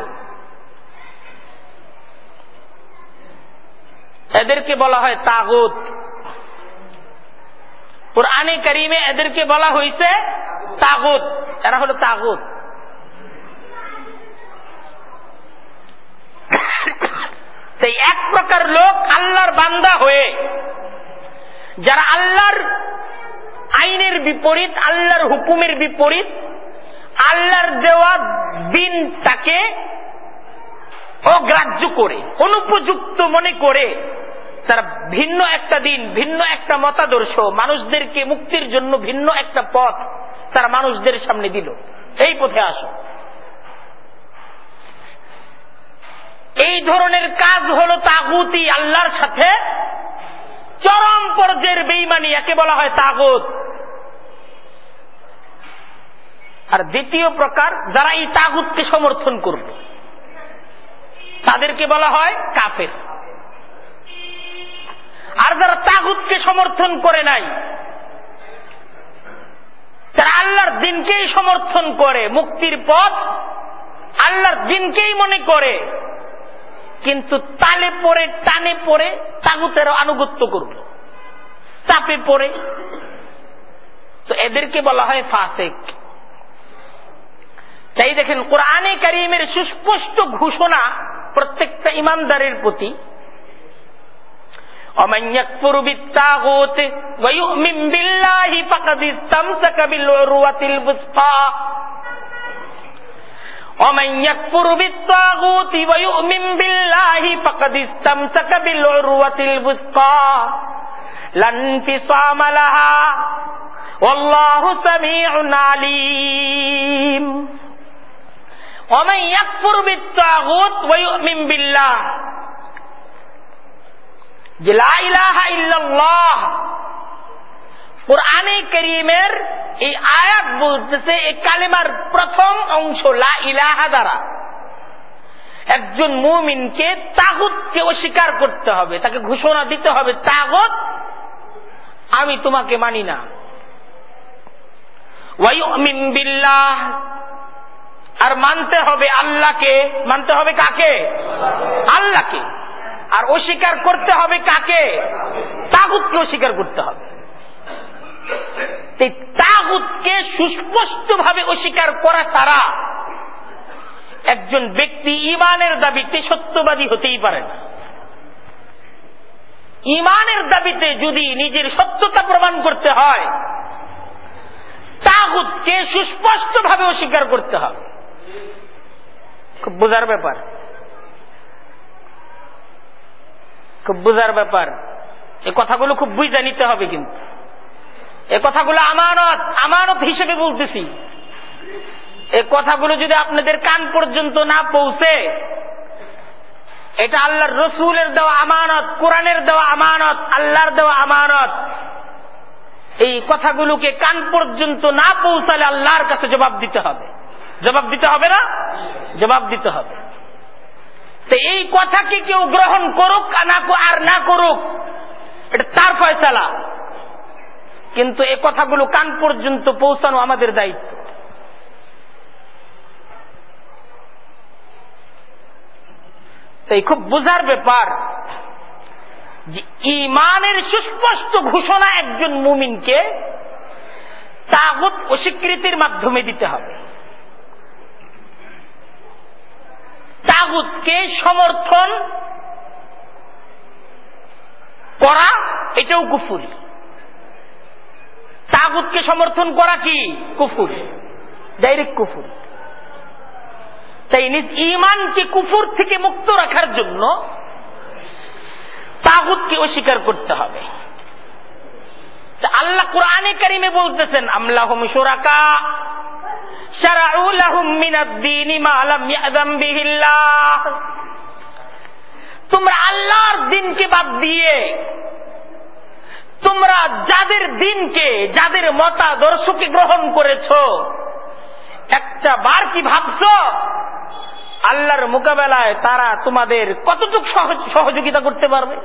এদেরকে বলা হয় তাগুত। কুরআনে কারীমে এদেরকে বলা হয়েছে তাগুত। এরা হলো তাগুত। সেই এক প্রকার লোক আল্লাহর বান্দা হয়ে যারা আল্লাহর আইনের বিপরীত, আল্লাহর হুকুমের বিপরীত, আল্লাহর দেওয়া দিনটাকে অগ্রাহ্য করে, অনুপযুক্ত মনে করে তারা ভিন্ন একটা দিন, ভিন্ন একটা মতাদর্শ, মানুষদেরকে মুক্তির জন্য ভিন্ন একটা পথ তারা মানুষদের সামনে দিল, এই পথে আসো। এই ধরনের কাজ হলো তাগুতি, আল্লাহর সাথে চরম পর্যায়ের বেঈমানি, একে বলা হয় তাগুত। আর দ্বিতীয় প্রকার যারা এই তাগুতকে সমর্থন করবে তাদেরকে বলা হয় কাফের। আর যারা তাগুতকে সমর্থন করে নাই, তারা আল্লাহর দিনকেই সমর্থন করে, মুক্তির পথ আল্লাহর দিনকেই মনে করে, কিন্তু তালে পড়ে, টানে পড়ে তাগুতের আনুগত্য করবে, চাপে পড়ে, তো এদেরকে বলা হয় ফাসিক। তাই দেখেন কোরআনে কারীমের সুস্পষ্ট ঘোষণা প্রত্যেকটা ইমানদারের প্রতি, ومن يكفر بالطاغوت ويؤمن بالله فقد استمسك بالعروة الوثقى ومن يكفر بالطاغوت ويؤمن بالله فقد استمسك بالعروة الوثقى لا انفصام لها والله سميع عليم ومن يكفر بالطاغوت ويؤمن بالله যে লা ইলাহা ইল্লাল্লাহ, কুরআনে কারীমের এই আয়াত বলতেছে এই কালেমার প্রথম অংশ লা ইলাহা দ্বারা একজন মুমিনকে তাগুতকে অস্বীকার করতে হবে, তাকে ঘোষণা দিতে হবে তাগুত আমি তোমাকে মানি না। ওয়া ইউমিন বিল্লাহ, আর মানতে হবে আল্লাহকে। মানতে হবে কাকে? আল্লাহকে। আর অস্বীকার করতে হবে কাকে? তাগুতকে অস্বীকার করতে হবে। তাগুতকে সুস্পষ্ট ভাবে অস্বীকার করা ছাড়া একজন ব্যক্তি ঈমানের দাবিতে সত্যবাদী হতেই পারে না। ঈমানের দাবিতে যদি নিজের সত্যতা প্রমাণ করতে হয়, তাগুতকে সুস্পষ্ট ভাবে অস্বীকার করতে হবে। খুব বোঝার ব্যাপার, খুব বোঝার ব্যাপার। এই কথাগুলো খুব বুঝে নিতে হবে, কিন্তু এই কথাগুলো আমানত, আমানত হিসেবে বলতেছি। এই কথাগুলো যদি আপনাদের কান পর্যন্ত না পৌঁছে, এটা আল্লাহর রসুলের দেওয়া আমানত, কোরআনের দেওয়া আমানত, আল্লাহর দেওয়া আমানত। এই কথাগুলোকে কান পর্যন্ত না পৌঁছালে আল্লাহর কাছে জবাব দিতে হবে। জবাব দিতে হবে না? জবাব দিতে হবে। তো এই কথাকে কেউ গ্রহণ করুক আর না করুক, এটা তার ফয়সালা, কিন্তু এই কথাগুলো কান পর্যন্ত পৌঁছানো আমাদের দায়িত্ব। তাই খুব বোঝার ব্যাপার যে ঈমানের সুস্পষ্ট ঘোষণা একজন মুমিনকে তাগুত অস্বীকৃতির মাধ্যমে দিতে হবে। তাগুতকে সমর্থন করা এটাও কুফরি। তাগুতকে সমর্থন করা কি? কুফরি, ডাইরেক্ট কুফরি। তাই নিজ ঈমানকে কুফর থেকে মুক্ত রাখার জন্য তাগুতকে অস্বীকার করতে হবে। আল্লাহ কুরআনে কারীমে বলতেছেন আমলাহুম শুরাকা শারাউ লাহুম মিনাদ দীনি মা লাম ইয়াযাম বিহিল্লাহ। তোমরা আল্লাহর দিনকে বাদ দিয়ে তোমরা যাদের দিনকে, যাদের মতাদর্শকে গ্রহণ করেছো, একটা বার কি ভাবছো আল্লাহর মোকাবেলায় তারা তোমাদের কতটুকু সহযোগিতা করতে পারবে?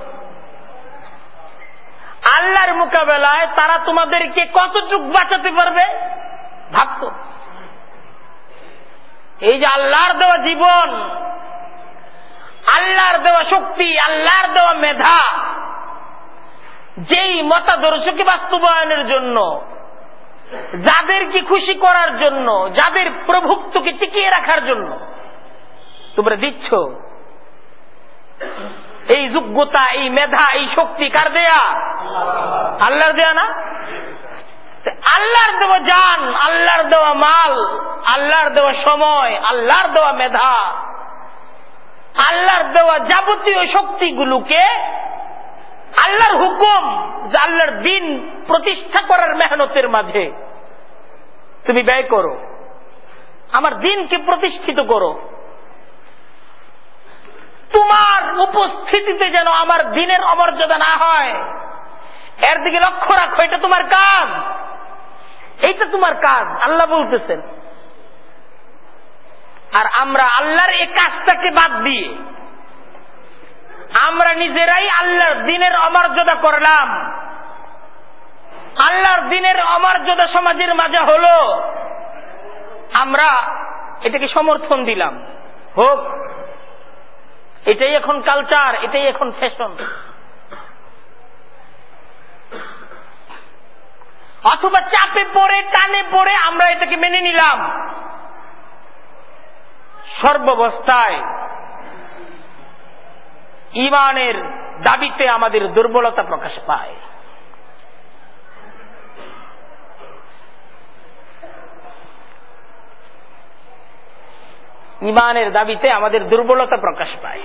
আল্লাহর মোকাবেলায় তারা তোমাদেরকে কতটুকু বাঁচাতে পারবে ভাবতো? এই যে আল্লাহর দেওয়া জীবন, আল্লাহর দেওয়া শক্তি, আল্লাহর দেওয়া মেধা, যেই মতাদর্শকে বাস্তবায়নের জন্য, যাদেরকে খুশি করার জন্য, যাদের প্রভুত্বকে টিকিয়ে রাখার জন্য তোমরা দিচ্ছ, এই যোগ্যতা, এই মেধা, এই শক্তি কার দেয়া? আল্লাহর দেয়া না? আল্লাহর দেওয়া জান, আল্লাহর দেওয়া মাল, আল্লাহর দেওয়া সময়, আল্লাহর দেওয়া মেধা, আল্লাহর দেওয়া যাবতীয় শক্তিগুলোকে আল্লাহর হুকুম, যে আল্লাহর দিন প্রতিষ্ঠা করার মেহনতের মাঝে তুমি ব্যয় করো, আমার দিনকে প্রতিষ্ঠিত করো। তোমার উপস্থিতিতে যেন আমার দিনের অমর্যাদা না হয়, এর দিকে লক্ষ্য রাখো। এটা তোমার কাজ, এইটা তোমার কাজ, আল্লাহ বলতেছেন। আর আমরা আল্লাহর এই কাজটাকে বাদ দিয়ে আমরা নিজেরাই আল্লাহর দিনের অমর্যাদা করলাম। আল্লাহর দিনের অমর্যাদা সমাজের মাঝে হলো, আমরা এটাকে সমর্থন দিলাম, হোক, এটাই এখন কালচার, এটাই এখন ফ্যাশন। অথবা চাপে পড়ে, টানে পড়ে আমরা এটাকে মেনে নিলাম। সর্বাবস্থায় ঈমানের দাবিতে আমাদের দুর্বলতা প্রকাশ পায়। ঈমানের দাবিতে আমাদের দুর্বলতা প্রকাশ পায়।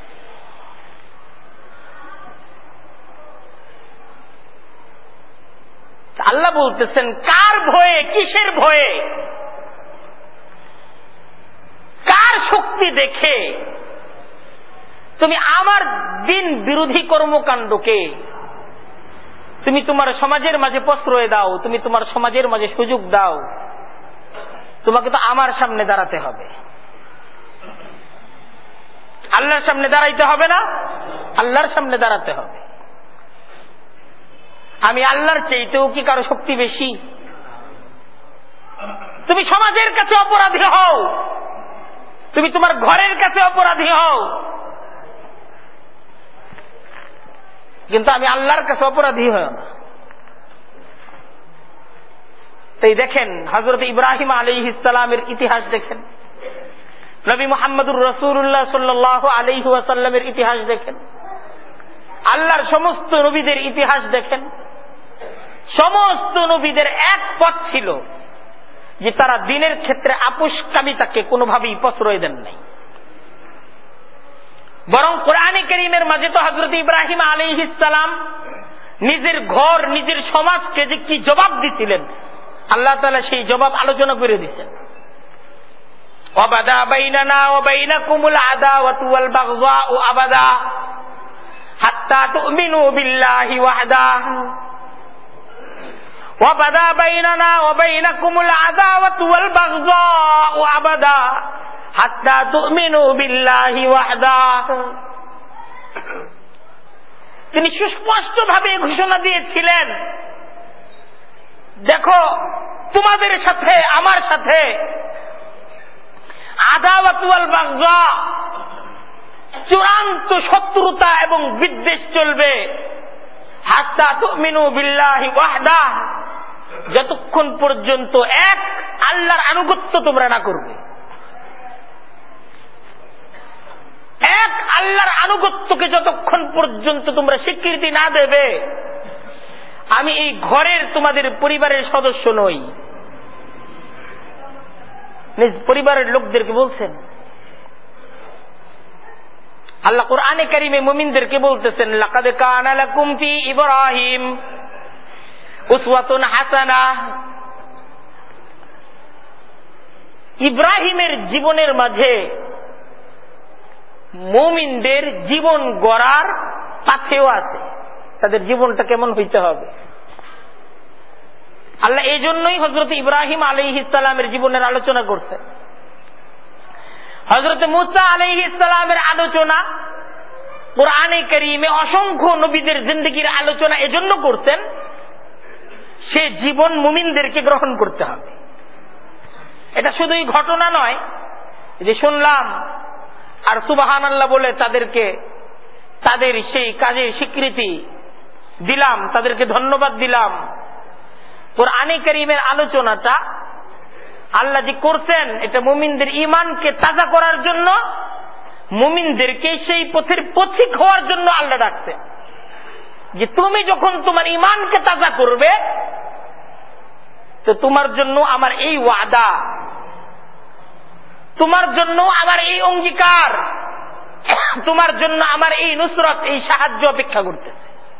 আল্লাহ বলতেছেন, কার ভয়ে, কিসের ভয়ে, কার শক্তি দেখে তুমি আমার দিন বিরোধী কর্মকাণ্ডকে তুমি তোমার সমাজের মাঝে প্রশ্রয় দাও, তুমি তোমার সমাজের মাঝে সুযোগ দাও? তোমাকে তো আমার সামনে দাঁড়াতে হবে, আল্লাহর সামনে দাঁড়াইতে হবে না? আল্লাহর সামনে দাঁড়াতে হবে। আমি আল্লাহর চাইতেও কি কারো শক্তি বেশি? তুমি সমাজের কাছে অপরাধী হও, তুমি তোমার ঘরের কাছে অপরাধী হও, কিন্তু আমি আল্লাহর কাছে অপরাধী হয় না। তাই দেখেন, হযরত ইব্রাহিম আলাইহিস সালামের ইতিহাস দেখেন, নবী মুহাম্মদুর রাসূলুল্লাহ সাল্লাল্লাহু আলাইহি ওয়াসাল্লামের ইতিহাস দেখেন, আল্লাহর সমস্ত নবীদের ইতিহাস দেখেন। সমস্ত নবীদের এক পথ ছিল যে তারা দিনের ক্ষেত্রে আপোষকামিতাকে কোনোভাবেই প্রশ্রয় দেন নাই। বরং কোরআনে কারীমের মাঝে তো হযরত ইব্রাহিম আলাইহিস সালাম নিজের ঘর, নিজের সমাজকে যে কি জবাব দিছিলেন, আল্লাহ তাআলা সেই জবাব আলোচনা করে দিয়েছেন। ওয়াবাদা বাইনানা ওয়া বাইনাকুমুল আদাওয়াতু ওয়াল বাগযাউ আবাদা হাত্তা তুমিনু বিল্লাহি ওয়াহদাহু ওয়াবাদা বাইনানা ওয়া বাইনাকুমুল আদাওয়াতু ওয়াল বাগযাউ আবাদা হাত্তা তুমিনু বিল্লাহি ওয়াহদাহু। তিনি সুস্পষ্টভাবে ঘোষণা দিয়েছিলেন, দেখো তোমাদের সাথে আমার সাথে আদাওয়াত ওয়াল বাগযা, চূড়ান্ত শত্রুতা এবং বিদ্বেষ চলবে, হাত্তা তুমিনু বিল্লাহি ওয়াহদাহ, যতক্ষণ পর্যন্ত এক আল্লাহর আনুগত্য তোমরা না করবে। এক আল্লাহর আনুগত্যকে যতক্ষণ পর্যন্ত তোমরা স্বীকৃতি না দেবে, আমি এই ঘরের তোমাদের পরিবারের সদস্য নই। নিজ পরিবারের লোকদেরকে বলছেন। আল্লাহ কোরআনে কারীমে মুমিনদেরকে বলতেছেন, লাকাদ কানা লাকুম ফি ইব্রাহিম উসওয়াতুন হাসানাহ। ইব্রাহিমের জীবনের মাঝে মুমিনদের জীবন গড়ার পাথেও আছে, তাদের জীবনটা কেমন হইতে হবে। আল্লাহ এই জন্যই হযরত ইব্রাহিম আলাইহিস সালামের জীবনের আলোচনা করছেন। হযরত মুসা আলাইহিস সালামের আলোচনা কোরআনে কারীমে অসংখ্য নবীদের জিন্দেগির আলোচনা এজন্য করতেন, সে জীবন মুমিনদেরকে গ্রহণ করতে হবে। এটা শুধুই ঘটনা নয় যে শুনলাম আর সুবহানাল্লাহ বলে তাদেরকে তাদের সেই কাজের স্বীকৃতি দিলাম, তাদেরকে ধন্যবাদ দিলাম। কোরআনে কারীমের আলোচনাটা আল্লাহ যে করছেন এটা মুমিনদের ঈমানকে তাজা করার জন্য, মুমিনদেরকে সেই পথের পথিক হওয়ার জন্য আল্লাহ ডাকছেন। যে তুমি যখন তোমার ঈমানকে তাজা করবে তো তোমার জন্য আমার এই ওয়াদা, তোমার জন্য আমার এই অঙ্গীকার, তোমার জন্য আমার এই নুসরত, এই সাহায্য অপেক্ষা করতেছে।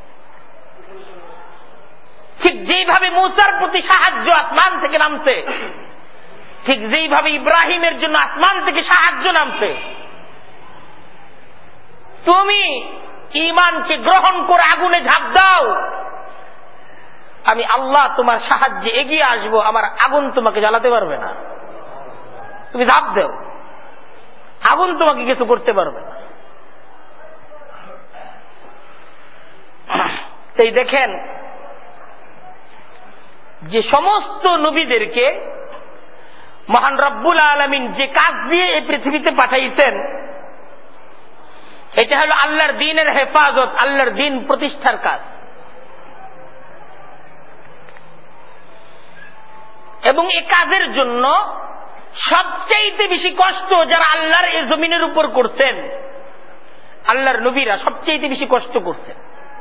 ঠিক যেইভাবে মুসার প্রতি সাহায্য আসমান থেকে নামছে, ঠিক যেইভাবে ইব্রাহিমের জন্য আসমান থেকে সাহায্য নামছে, তুমি ঈমানকে গ্রহণ করে আগুনে ঝাঁপ দাও, আমি আল্লাহ তোমার সাহায্যে এগিয়ে আসবো, আমার আগুন তোমাকে জ্বালাতে পারবে না। তুমি ঝাঁপ দাও, আগুন তোমাকে কিছু করতে পারবে না। তাই দেখেন যে সমস্ত নবীদেরকে মহান রব্বুল আলামিন যে কাজ দিয়ে এই পৃথিবীতে পাঠাইছেন, এটা হলো আল্লাহর দ্বীনের হেফাজত, আল্লাহর দ্বীন প্রতিষ্ঠার কাজ। এবং এই কাজের জন্য সবচাইতে বেশি কষ্ট যারা আল্লাহর এই জমিনের উপর করছেন, আল্লাহর নবীরা সবচাইতে বেশি কষ্ট করছেন।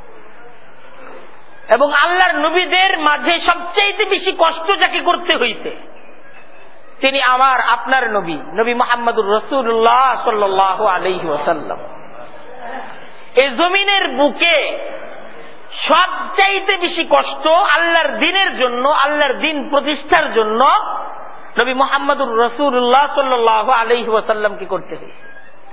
এবং আল্লাহর নবীদের মাঝে সবচাইতে বেশি কষ্ট যাকে করতে হইছে তিনি আমার আপনার নবী, নবী মুহাম্মদুর রাসূলুল্লাহ সাল্লাল্লাহু আলাইহি ওয়াসাল্লাম। এই জমিনের বুকে সবচাইতে বেশি কষ্ট আল্লাহর দ্বীনের জন্য, আল্লাহর দ্বীন প্রতিষ্ঠার জন্য নবী মুহাম্মদুর রাসূলুল্লাহ সাল্লাল্লাহু আলাইহি ওয়াসাল্লামকে করতে হয়েছে।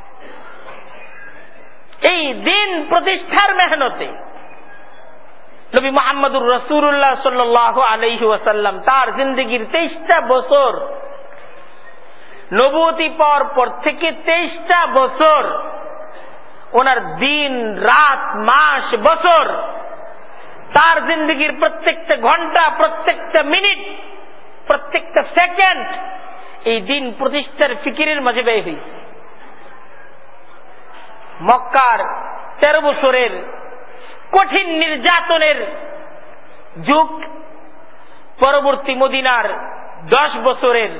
এই দ্বীন প্রতিষ্ঠার মেহনতে নবী মুহাম্মদুর রাসূলুল্লাহ সাল্লাল্লাহু আলাইহি ওয়াসাল্লাম তার জিন্দেগীর তেইশটা বছর, নবুয়তি পাওয়ার পর থেকে তেইশটা বছর ওনার দিন রাত মাস বছর, তার জিন্দেগীর প্রত্যেকটা ঘন্টা, প্রত্যেকটা মিনিট, প্রত্যেকটা সেকেন্ড এই দিন প্রতিষ্ঠার ফিকিরের মাঝে ব্যয় হয়েছে। মক্কার তেরো বছরের কঠিন নির্যাতনের যুগ, পরবর্তী মদিনার দশ বছরের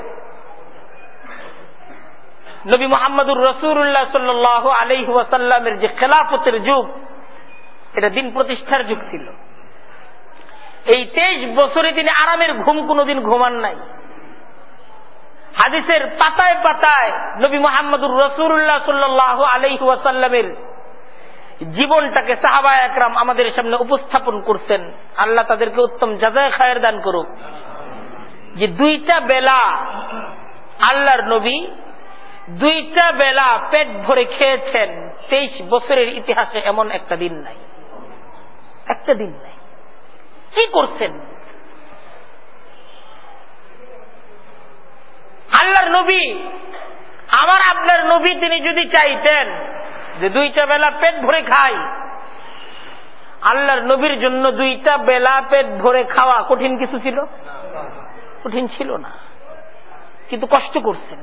নবী মুহাম্মদুর রাসূলুল্লাহ সাল্লাল্লাহু আলাইহি ওয়াসাল্লামের যে খেলাফতের যুগ, এটা দিন প্রতিষ্ঠার যুগ ছিল। এই তেইশ বছরে তিনি আরামের ঘুম কোনদিন ঘুমান নাই। হাদিসের পাতায় পাতায় নবী মুহাম্মদুর রাসূলুল্লাহ সাল্লাল্লাহু আলাইহি ওয়াসাল্লামের জীবনটাকে সাহাবায়ে একরাম আমাদের সামনে উপস্থাপন করছেন। আল্লাহ তাদেরকে উত্তম জাযায়ে খায়ের দান করুক। যে দুইটা বেলা আল্লাহর নবী দুইটা বেলা পেট ভরে খেয়েছেন, তেইশ বছরের ইতিহাসে এমন একটা দিন নাই, একটা দিন নাই। কি করছেন? আল্লাহর নবী, আমার আপনার নবী, তিনি যদি চাইতেন যে দুইটা বেলা পেট ভরে খাই, আল্লাহর নবীর জন্য দুইটা বেলা পেট ভরে খাওয়া কঠিন কিছু ছিল? কঠিন ছিল না, কিন্তু কষ্ট করছেন।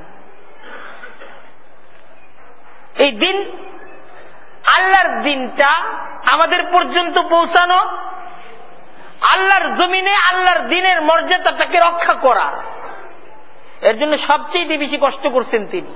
এই দিন, আল্লাহর দিনটা আমাদের পর্যন্ত পৌঁছানো, আল্লাহর জমিনে আল্লাহর দিনের মর্যাদাটাকে রক্ষা করা, এর জন্য সবচেয়ে বেশি কষ্ট করছেন তিনি।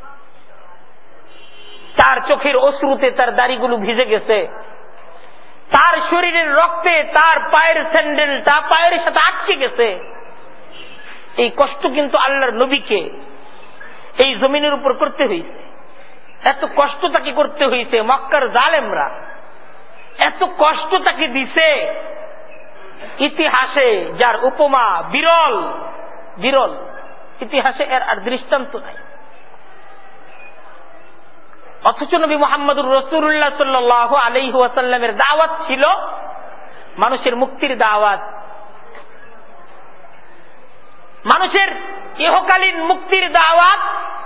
তার চোখের অশ্রুতে তার দাড়িগুলো ভিজে গেছে, তার শরীরের রক্তে তার পায়ের স্যান্ডেলটা পায়ের সাথে আটকে গেছে। এই কষ্ট কিন্তু আল্লাহর নবীকে এই জমিনের উপর করতে হয়েছে। এত কষ্ট তাকে করতে হয়েছে, মক্কার জালেমরা এত কষ্ট তাকে দিছে, ইতিহাসে যার উপমা বিরল, বিরল ইতিহাসে এর আর দৃষ্টান্ত নাই। অথচ নবী মুহাম্মদুর রাসূলুল্লাহ সাল্লাল্লাহু আলাইহি ওয়াসাল্লামের দাওয়াত ছিল মানুষের মুক্তির দাওয়াত, মানুষের ইহকালীন মুক্তির দাওয়াত,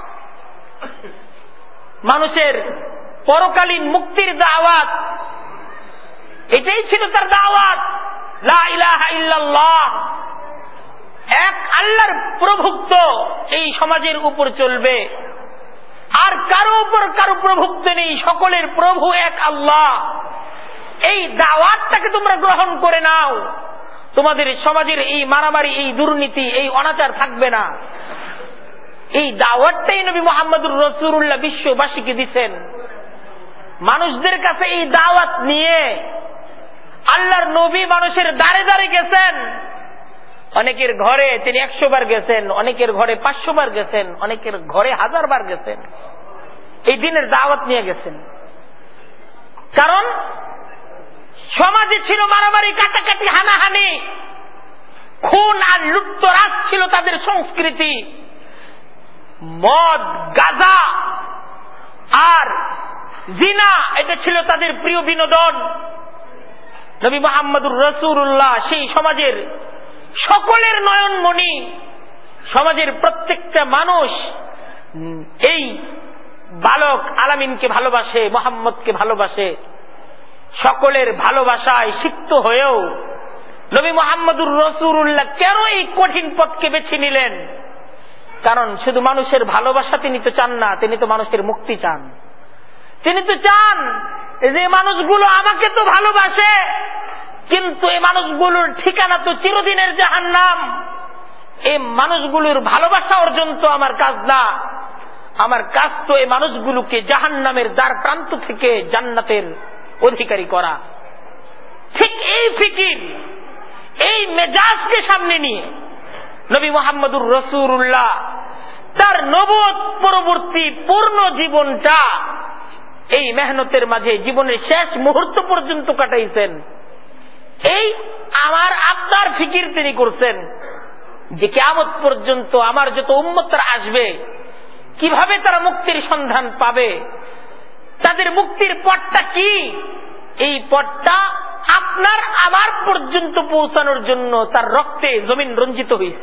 মানুষের পরকালীন মুক্তির দাওয়াত। এটাই ছিল তার দাওয়াত, লা ইলাহা ইল্লাল্লাহ, এক আল্লাহর প্রভুত্ব এই সমাজের উপর চলবে, আর কারো উপর কারো প্রভুত্ব নেই, সকলের প্রভু এক আল্লাহ। এই দাওয়াতটাকে তোমরা গ্রহণ করে নাও, তোমাদের সমাজের এই মারামারি, এই দুর্নীতি, এই অনাচার থাকবে না। এই দাওয়াতটাই নবী মুহাম্মদুর রাসূলুল্লাহ বিশ্ববাসীকে দিচ্ছেন। মানুষদের কাছে এই দাওয়াত নিয়ে আল্লাহর নবী মানুষের দ্বারে দ্বারে গেছেন। অনেকের ঘরে তিনি একশো বার গেছেন, অনেকের ঘরে পাঁচশো বার গেছেন, অনেকের ঘরে হাজার বার গেছেন, এই দিনের দাওয়াত নিয়ে গেছেন। কারণ সমাজে ছিল মারামারি, কাটাকাটি, হানাহানি, খুন আর লুটতরাজ ছিল তাদের সংস্কৃতি। মদ, গাঁজা আর জিনা এটা ছিল তাদের প্রিয় বিনোদন। নবী মুহাম্মদুর রাসূলুল্লাহ সেই সমাজের সকলের নয়নমণি। সমাজের প্রত্যেকটা মানুষ এই বালক আলামিনকে ভালোবাসে, মুহাম্মদকে ভালোবাসে। সকলের ভালোবাসায় সিক্ত হয়েও নবী মুহাম্মদুর রাসূলুল্লাহ কেন এই কঠিন পথকে বেছে নিলেন? কারণ শুধু মানুষের ভালোবাসা তিনি তো চান না, তিনি তো মানুষের মুক্তি চান। তিনি তো চান যে মানুষগুলো আমাকে তো ভালোবাসে, কিন্তু এই মানুষগুলোর ঠিকানা তো চিরদিনের জাহান্নাম। এই মানুষগুলোর ভালোবাসা অর্জন তো আমার কাজ না, আমার কাজ তো এই মানুষগুলোকে জাহান্নামের দ্বার প্রান্ত থেকে জান্নাতের অধিকারী করা। ঠিক এই ফিকির, এই মেজাজকে সামনে নিয়ে নবী মুহাম্মদুর রাসূলুল্লাহ তার নবুয়ত পরবর্তী পূর্ণ জীবনটা এই মেহনতের মাঝে, জীবনের শেষ মুহূর্ত পর্যন্ত কাটাইছেন। এই আমার আপনার ফিকির তিনি করছেন যে কিয়ামত পর্যন্ত আমার যত উম্মতরা আসবে কিভাবে তারা মুক্তির সন্ধান পাবে, তাদের মুক্তির পথটা কি, এই পথটা আপনার আমার পর্যন্ত পৌঁছানোর জন্য তার রক্তে জমিন রঞ্জিত হয়েছে।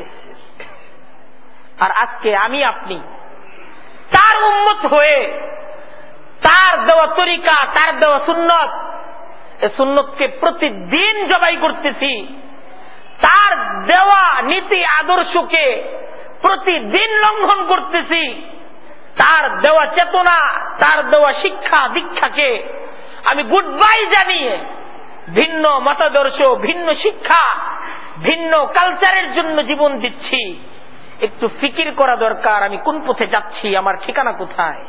আর আজকে আমি আপনি তার উম্মত হয়ে তার দেওয়া তরিকা, তার দেওয়া সুন্নত, এই সুন্নতকে প্রতিদিন জবাই করতেছি, তার দেওয়া নীতি আদর্শকে প্রতিদিন লঙ্ঘন করতেছি, তার দেওয়া চেতনা, তার দেওয়া শিক্ষা দীক্ষাকে আমি গুড বাই জানিয়ে ভিন্ন মতাদর্শ, ভিন্ন শিক্ষা, ভিন্ন কালচারের জন্য জীবন দিচ্ছি। একটু ফিকির করা দরকার, আমি কোন পথে যাচ্ছি, আমার ঠিকানা কোথায়।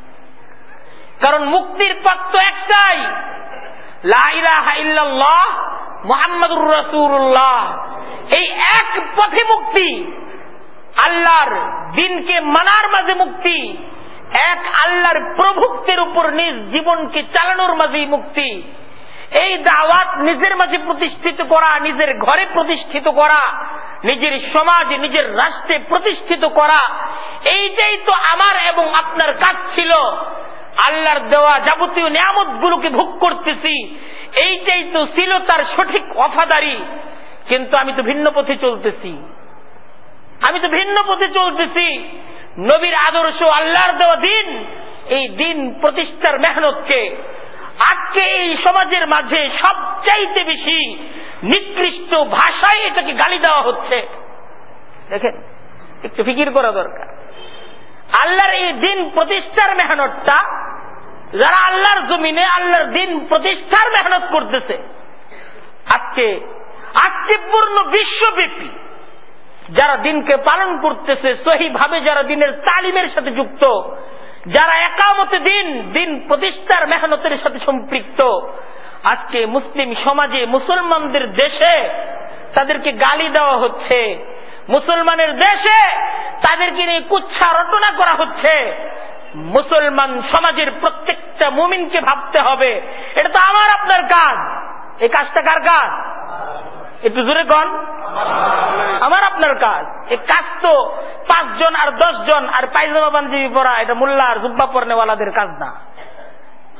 কারণ মুক্তির পথ তো একটাই, লা ইলাহা ইল্লাল্লাহ মুহাম্মাদুর রাসূলুল্লাহ। এই এক পথে মুক্তি, আল্লাহর দিনকে মানার মাঝে মুক্তি, এক আল্লাহর প্রভুত্বের উপর নিজ জীবনকে চালানোর মাঝেই মুক্তি। এই দাওয়াত নিজের মাঝে প্রতিষ্ঠিত করা, নিজের ঘরে প্রতিষ্ঠিত করা, নিজের সমাজে, নিজের রাষ্ট্রে প্রতিষ্ঠিত করা, এইটাই তো আমার এবং আপনার কাজ ছিল। আল্লাহর দেওয়া যাবতীয় নিয়ামত গুলোকে ভোগ করতেছি, এইটাই তো ছিল তার সঠিক ওয়াফাদারি। কিন্তু আমি তো ভিন্ন পথে চলতেছি, আমি তো ভিন্ন পথে চলতেছি। নবীর আদর্শ, আল্লাহর দেওয়া দিন, এই দিন প্রতিষ্ঠার মেহনতকে আজকে এই সমাজের মাঝে সবচাইতে বেশি নিকৃষ্ট ভাষায় এটাকে গালি দেওয়া হচ্ছে। দেখেন, একটু ফিকির করা দরকার। আল্লাহর এই দিন প্রতিষ্ঠার মেহনতটা, যারা আল্লাহর জমিনে আল্লাহর দিন প্রতিষ্ঠার মেহনত করতেছে, আজকে আজকে পূর্ণ বিশ্বব্যাপী যারা দিনকে পালন করতেছে, সহিভাবে যারা দিনের তালিমের সাথে যুক্ত, যারা একামতে দিন দিন প্রতিষ্ঠার মেহনতের সাথে সম্পৃক্ত, আজকে মুসলিম সমাজে, মুসলমানদের দেশে তাদেরকে গালি দেওয়া হচ্ছে, মুসলমানের দেশে তাদেরকে নিয়ে কুচ্ছা রটনা করা হচ্ছে। মুসলমান সমাজের প্রত্যেকটা মুমিনকে ভাবতে হবে, এটা তো আমার আপনার কাজ। এই কাজটা কার কাজ? একটু জোরে কন। আমার আপনার কাজ। এই কাজ তো পাঁচজন আর দশ জন আর পায়জামা পাঞ্জাবি পরা, এটা মোল্লা আর জুব্বা পরনেওয়ালাদের কাজ না।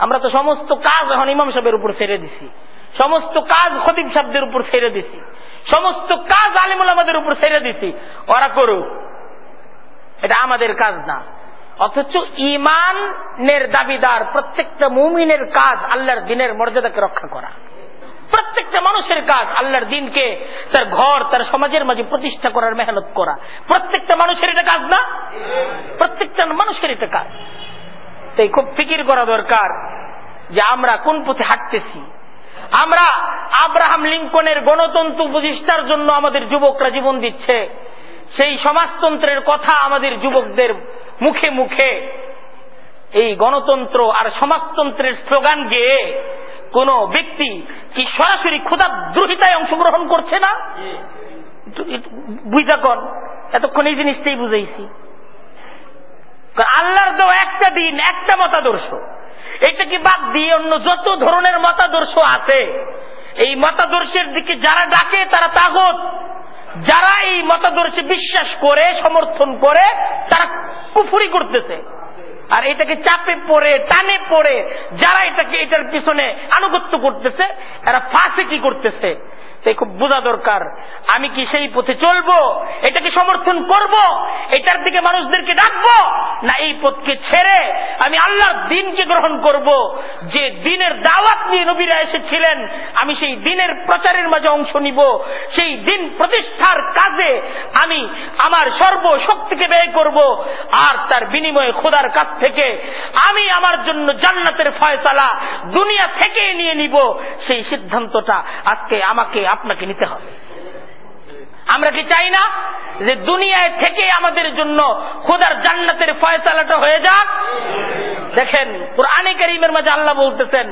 আমরা তো সমস্ত কাজ এখন ইমাম সাহেবের উপর ছেড়ে দিছি, সমস্ত কাজ খতিব সাহেবদের উপর ছেড়ে দিছি, সমস্ত কাজ আলিম উলামাদের উপর ছেড়ে দিছি, ওরা করুক, এটা আমাদের কাজ না। অথচ ঈমানের দাবিদার প্রত্যেকটা মুমিনের কাজ আল্লাহর দ্বীনের মর্যাদাকে রক্ষা করা, প্রত্যেকটা মানুষের কাজ আল্লাহর দ্বীনকে তার ঘর তার সমাজের মাঝে প্রতিষ্ঠা করার মেহনত করা, প্রত্যেকটা মানুষের এটা কাজ না, প্রত্যেকটা মানুষের এটা কাজ। তাই খুব ফিকির করা দরকার যে আমরা কোন পথে হাঁটতেছি। আমরা আব্রাহাম লিঙ্কনের গণতন্ত্র প্রতিষ্ঠার জন্য আমাদের যুবকরা জীবন দিচ্ছে, সেই সমাজতন্ত্রের কথা আমাদের যুবকদের মুখে মুখে এই গণতন্ত্র আর সমাজতন্ত্রের স্লোগান গেয়ে কোন ব্যক্তি কি সরাসরি ক্ষুধাদ্রোহিতায় অংশগ্রহণ করছে না? বুঝা কন, এতক্ষণ এই জিনিসটাই বুঝাইছি। আল্লাহর দেওয়া একটা দিন, একটা মতাদর্শ, এটাকে বাদ দিয়ে অন্য যত ধরনের মতাদর্শ আছে, এই মতাদর্শের দিকে যারা ডাকে তারা তাগুত, যারা এই মতাদর্শে বিশ্বাস করে সমর্থন করে তারা কুফরি করতেছে। আর এটাকে চাপে পড়ে টানে পড়ে যারা এটাকে এটার পিছনে আনুগত্য করতেছে এরা ফাসিকি করতেছে। তাই খুব বোঝা দরকার, আমি কি সেই পথে চলবো, এটাকে সমর্থন করব, এটার দিকে মানুষদেরকে ডাকবো, না এই পথকে ছেড়ে আমি আল্লাহর দ্বীনকে গ্রহণ করব, যে দ্বীনের দাওয়াত নিয়ে নবীরা এসেছিলেন, আমি সেই দ্বীনের প্রচারের মাঝে অংশ নিব, সেই দ্বীন প্রতিষ্ঠার কাজে আমি আমার সর্বশক্তিকে ব্যয় করব, আর তার বিনিময়ে খোদার কাছ থেকে আমি আমার জন্য জান্নাতের ফয়সালা দুনিয়া থেকে নিয়ে নিব। সেই সিদ্ধান্তটা আজকে আমাকে আপনাকে নিতে হবে। আমরা কি চাই না যে দুনিয়ায় থেকে আমাদের জন্য খোদার জান্নাতের ফয়সালাটা হয়ে যাক? দেখেন কুরআনে কারীমের মাঝে আল্লাহ বলতেছেন,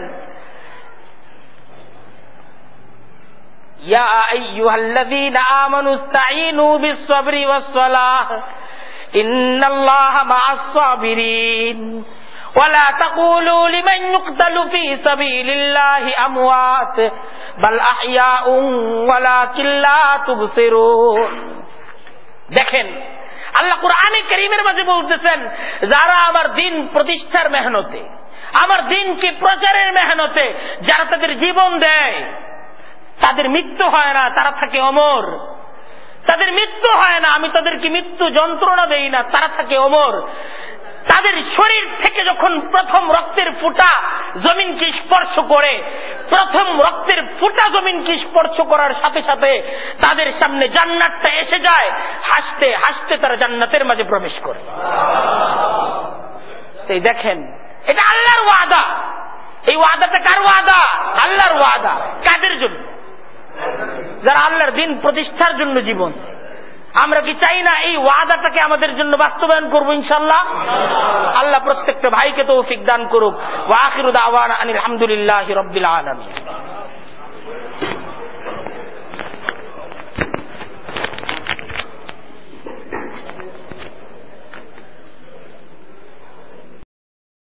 ইয়া আইয়ুহাল্লাযীনা আমানু ইসতাঈনু বিস-সাবরি ওয়াস-সালাহ ইন্নাল্লাহা মা'আস সাবিরিন ولا تقولوا لمن يقتل في سبيل الله أموات بل أحياء ولكن لا تبصرون। দেখেন আল্লাহ কুরআনে কারীমের মাঝে বলতেছেন, যারা আমার দ্বীন প্রতিষ্ঠার মেহনতে, আমার দ্বীনকে প্রচারের মেহনতে যারা তাদের জীবন দেয়, তাদের মৃত্যু হয় না, তারা থাকে অমর। তাদের মৃত্যু হয় না, আমি তাদেরকে মৃত্যু যন্ত্রণা দেই না, তারা থাকে অমর। তাদের শরীর থেকে যখন প্রথম রক্তের ফোঁটা জমিনকে স্পর্শ করে, প্রথম রক্তের ফোঁটা জমিনকে স্পর্শ করার সাথে সাথে তাদের সামনে জান্নাতটা এসে যায়, হাসতে হাসতে তারা জান্নাতের মাঝে প্রবেশ করে। এই দেখেন, এটা আল্লাহর ওয়াদা। এই ওয়াদাটা কার ওয়াদা? আল্লাহর ওয়াদা। কাদের জন্য? যারা আল্লাহর দ্বীন প্রতিষ্ঠার জন্য জীবন। আমরা কি চাই না এই ওয়াদাটাকে আমাদের জন্য বাস্তবায়ন করবো ইনশাআল্লাহ? আল্লাহ প্রত্যেকটা ভাইকে তৌফিক দান করুক। ওয়া আখিরু দাওয়ানা আনিল হামদুলিল্লাহি রাব্বিল আলামিন।